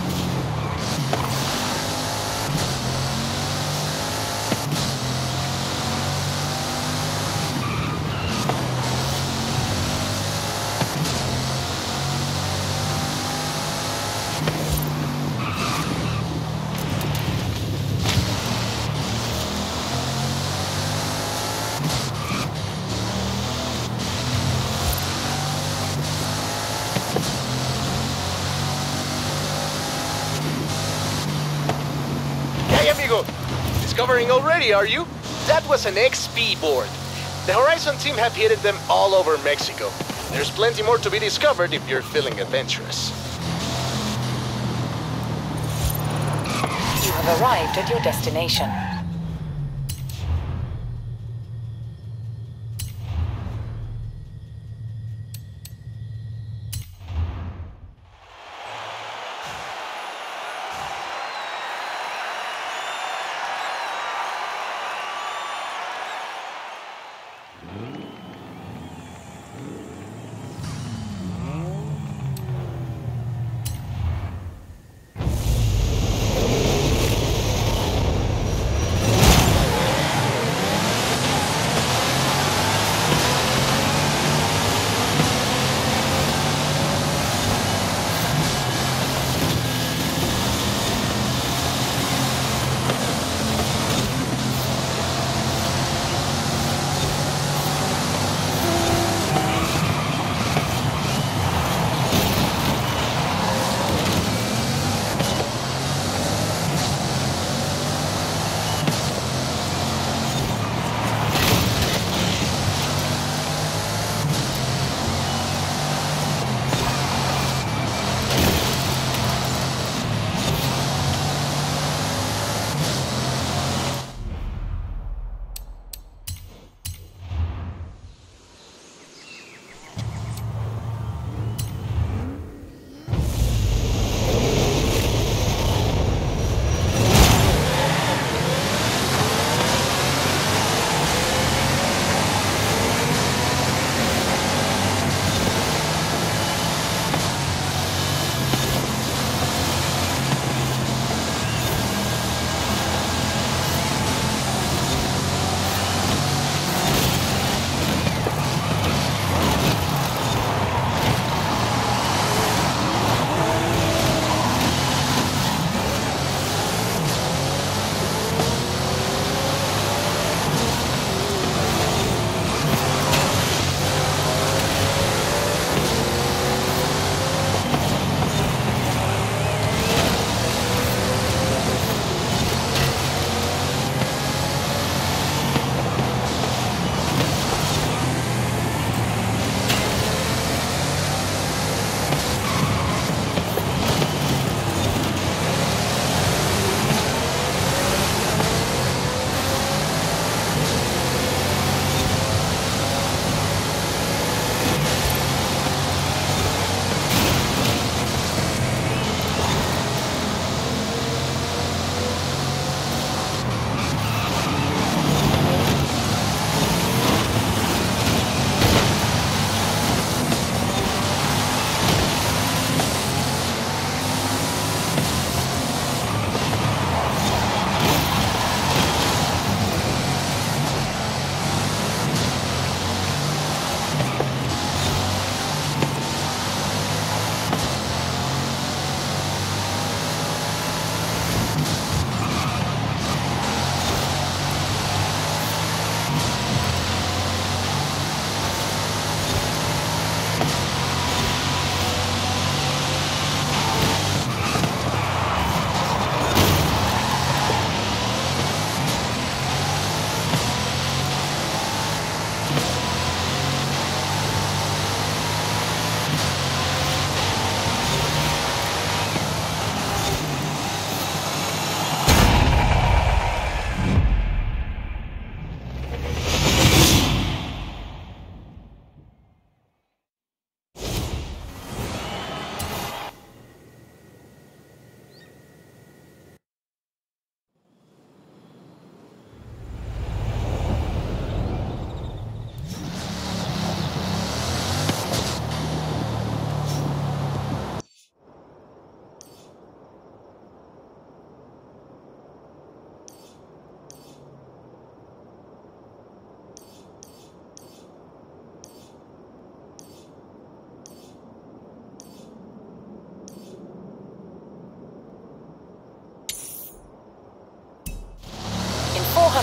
Discovering already, are you? That was an X P board. The Horizon team have hidden them all over Mexico. There's plenty more to be discovered if you're feeling adventurous. You have arrived at your destination.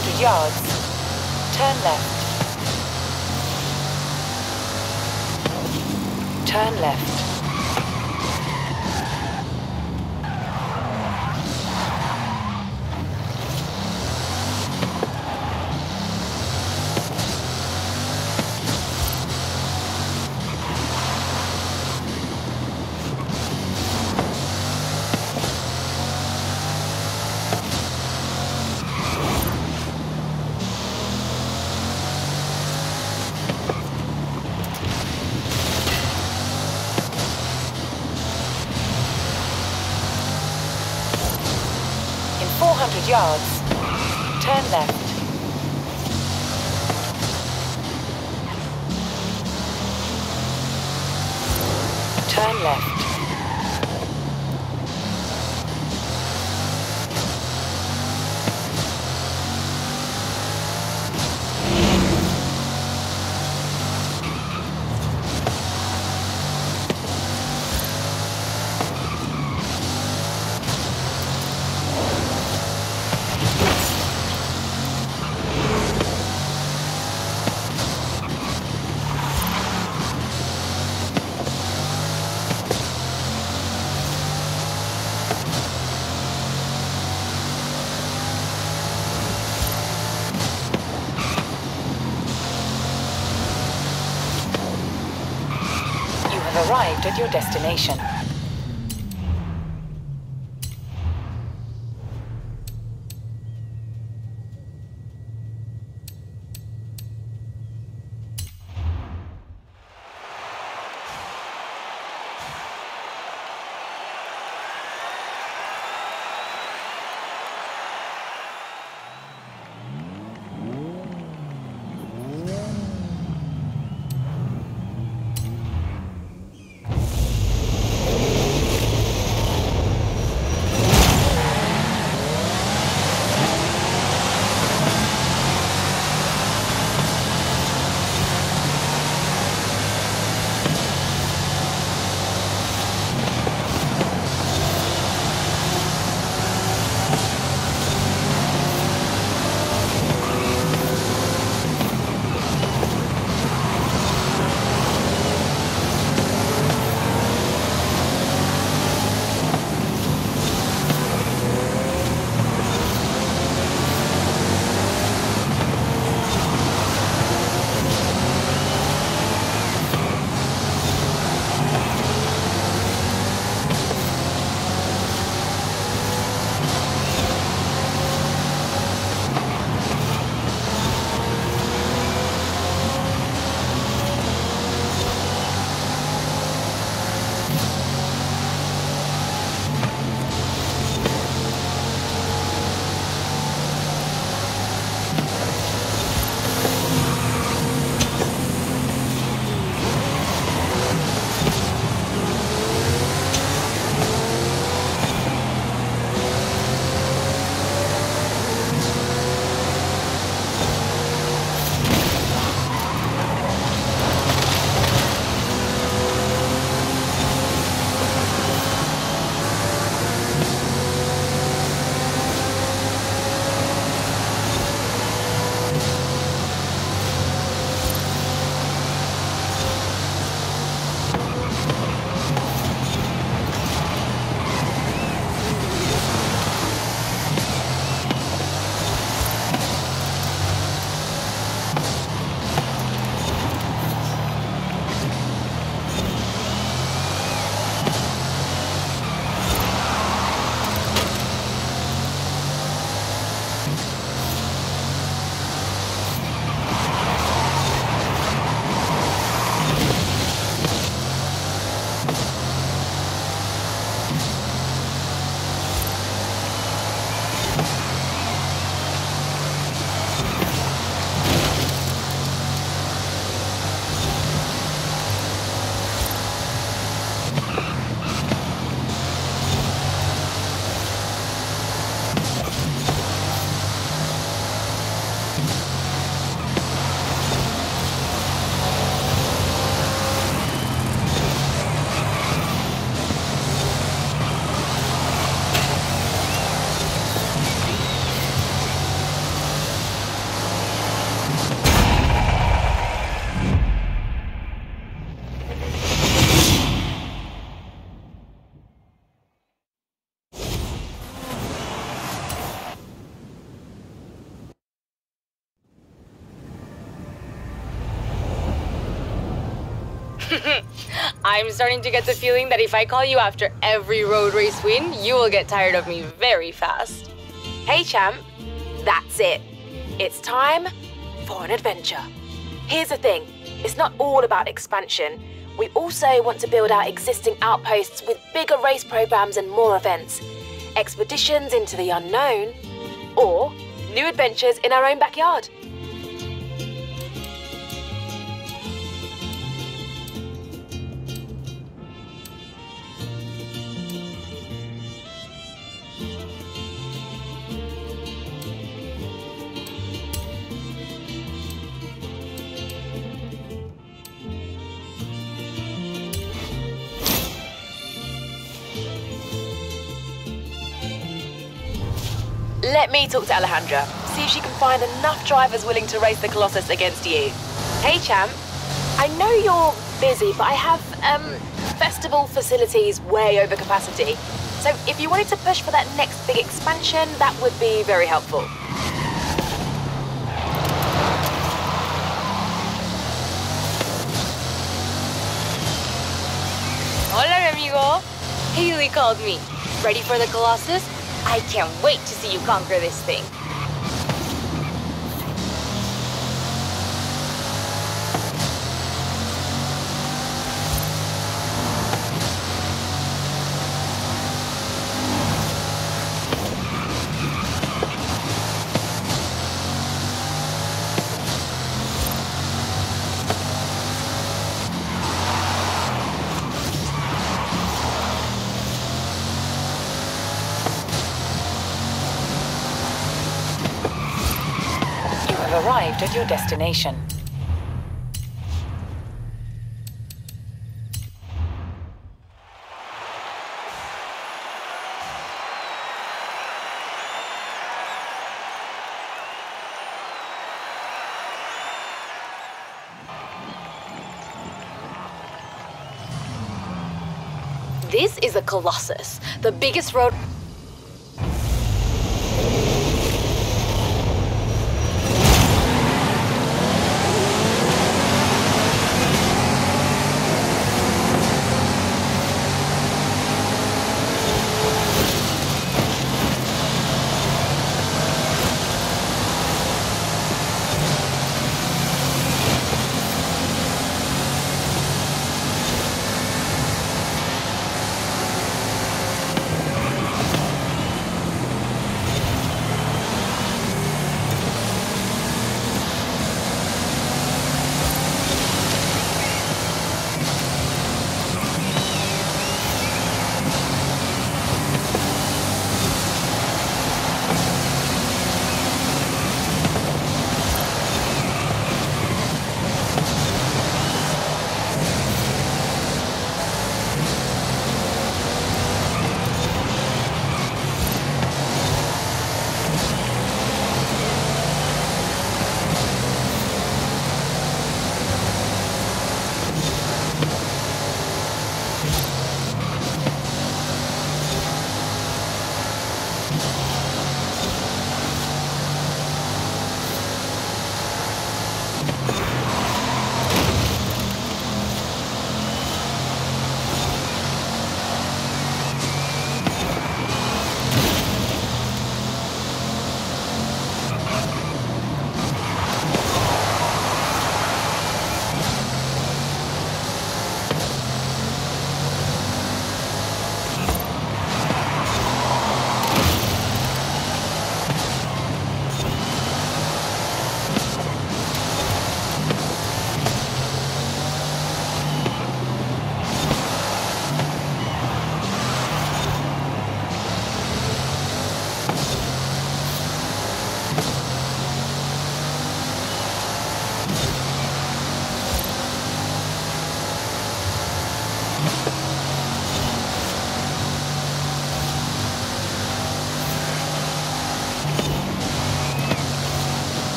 hundred yards, turn left. Turn left. four hundred yards, turn left. Turn left. Arrived at your destination. I'm starting to get the feeling that if I call you after every road race win, you will get tired of me very fast. Hey, champ. That's it. It's time for an adventure. Here's the thing. It's not all about expansion. We also want to build out existing outposts with bigger race programs and more events. Expeditions into the unknown, or new adventures in our own backyard. Let me talk to Alejandra, see if she can find enough drivers willing to race the Colossus against you. Hey, champ. I know you're busy, but I have, um, festival facilities way over capacity. So if you wanted to push for that next big expansion, that would be very helpful. Hola, amigo. Haley called me. Ready for the Colossus? I can't wait to see you conquer this thing. Arrived at your destination. This is a Colossus, the biggest road...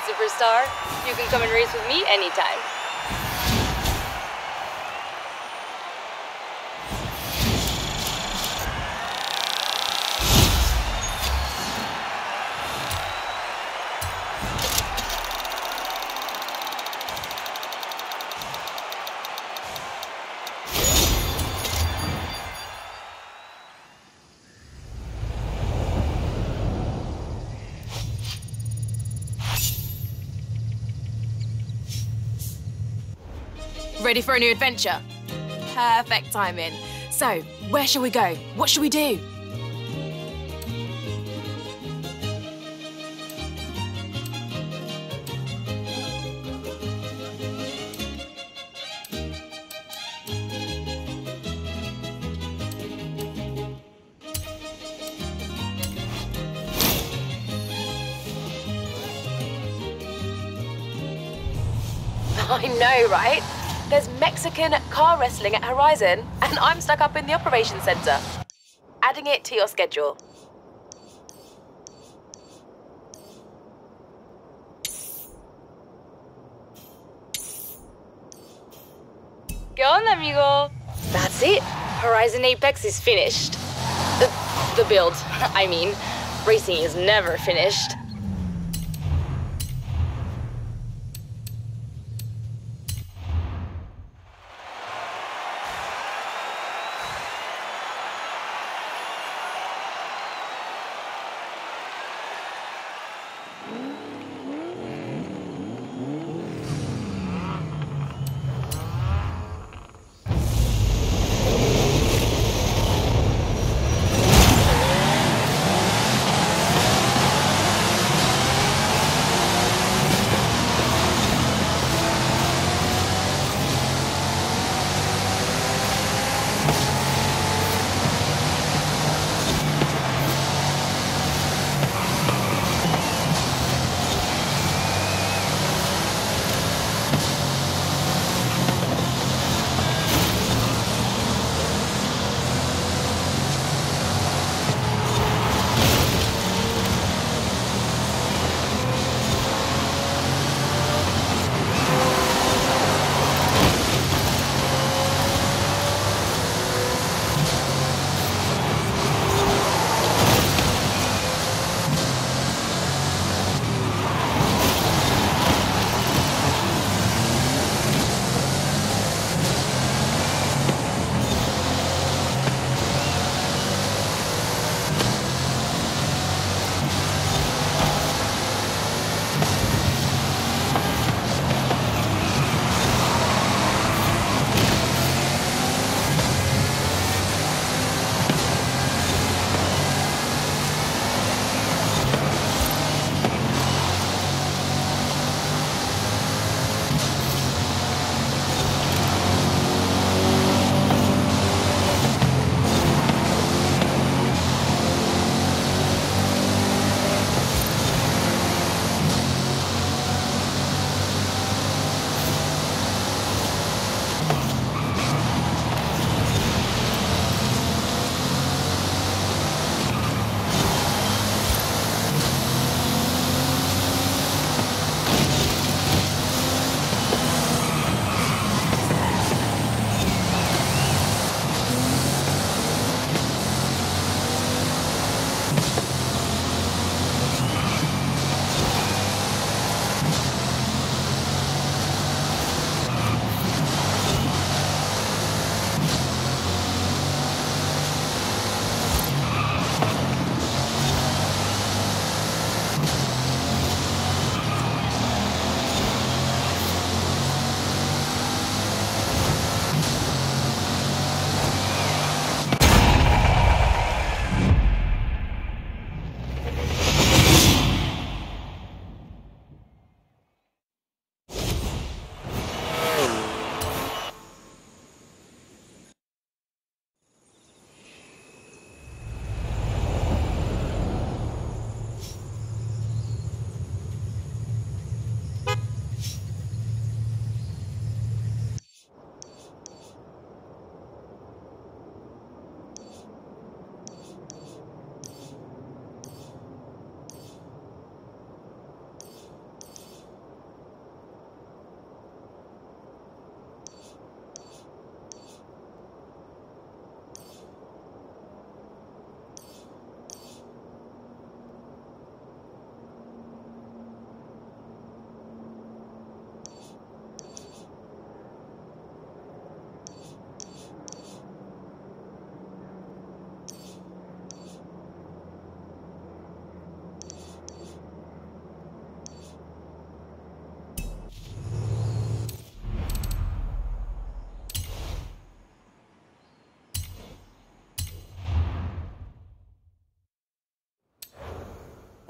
Superstar. You can come and race with me anytime. Ready for a new adventure? Perfect timing. So, where shall we go? What shall we do? I know, right? There's Mexican car wrestling at Horizon, and I'm stuck up in the operations center. Adding it to your schedule. ¿Qué onda, amigo? That's it. Horizon Apex is finished. The, the build, I mean. Racing is never finished.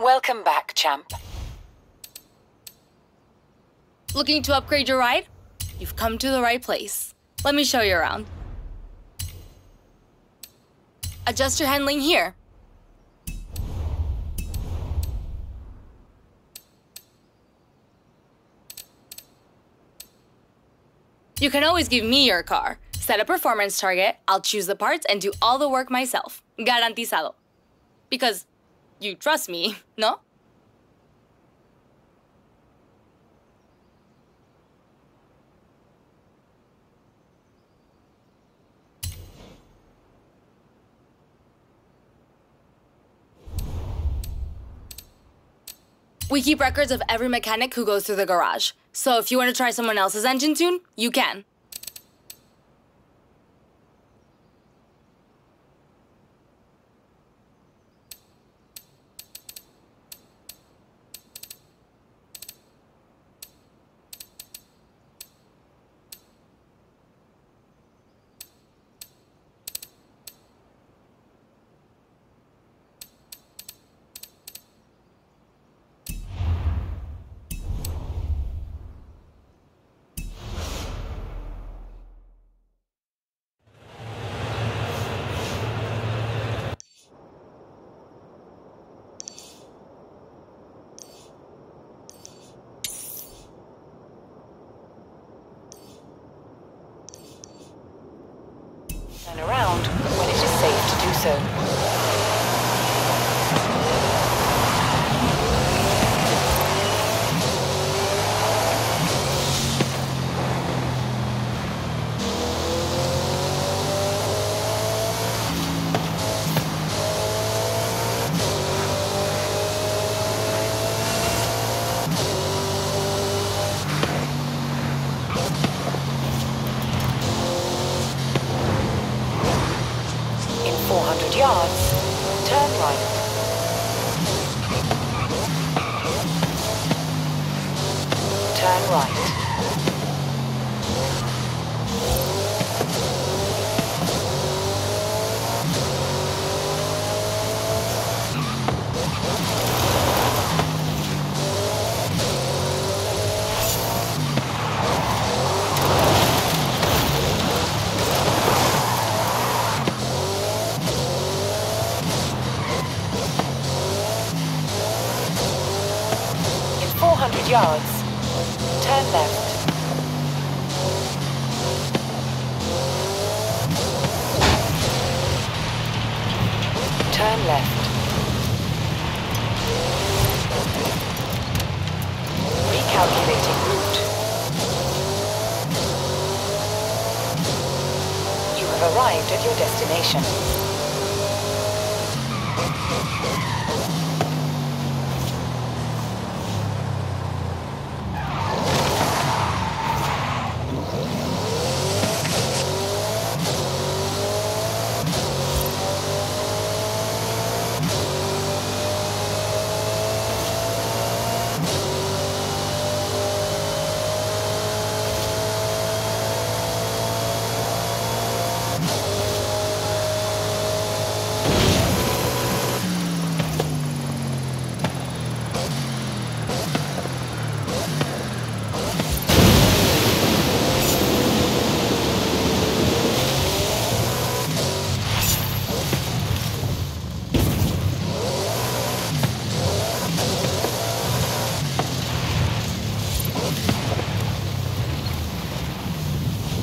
Welcome back, champ. Looking to upgrade your ride? You've come to the right place. Let me show you around. Adjust your handling here. You can always give me your car. Set a performance target, I'll choose the parts and do all the work myself. Garantizado. Because you trust me, no? We keep records of every mechanic who goes through the garage. So if you want to try someone else's engine tune, you can. Turn around when it is safe to do so. four hundred yards, turn right. Turn right. four hundred yards, turn left. Turn left. Recalculating route. You have arrived at your destination.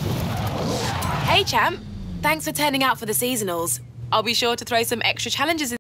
Hey champ, thanks for turning out for the seasonals. I'll be sure to throw some extra challenges in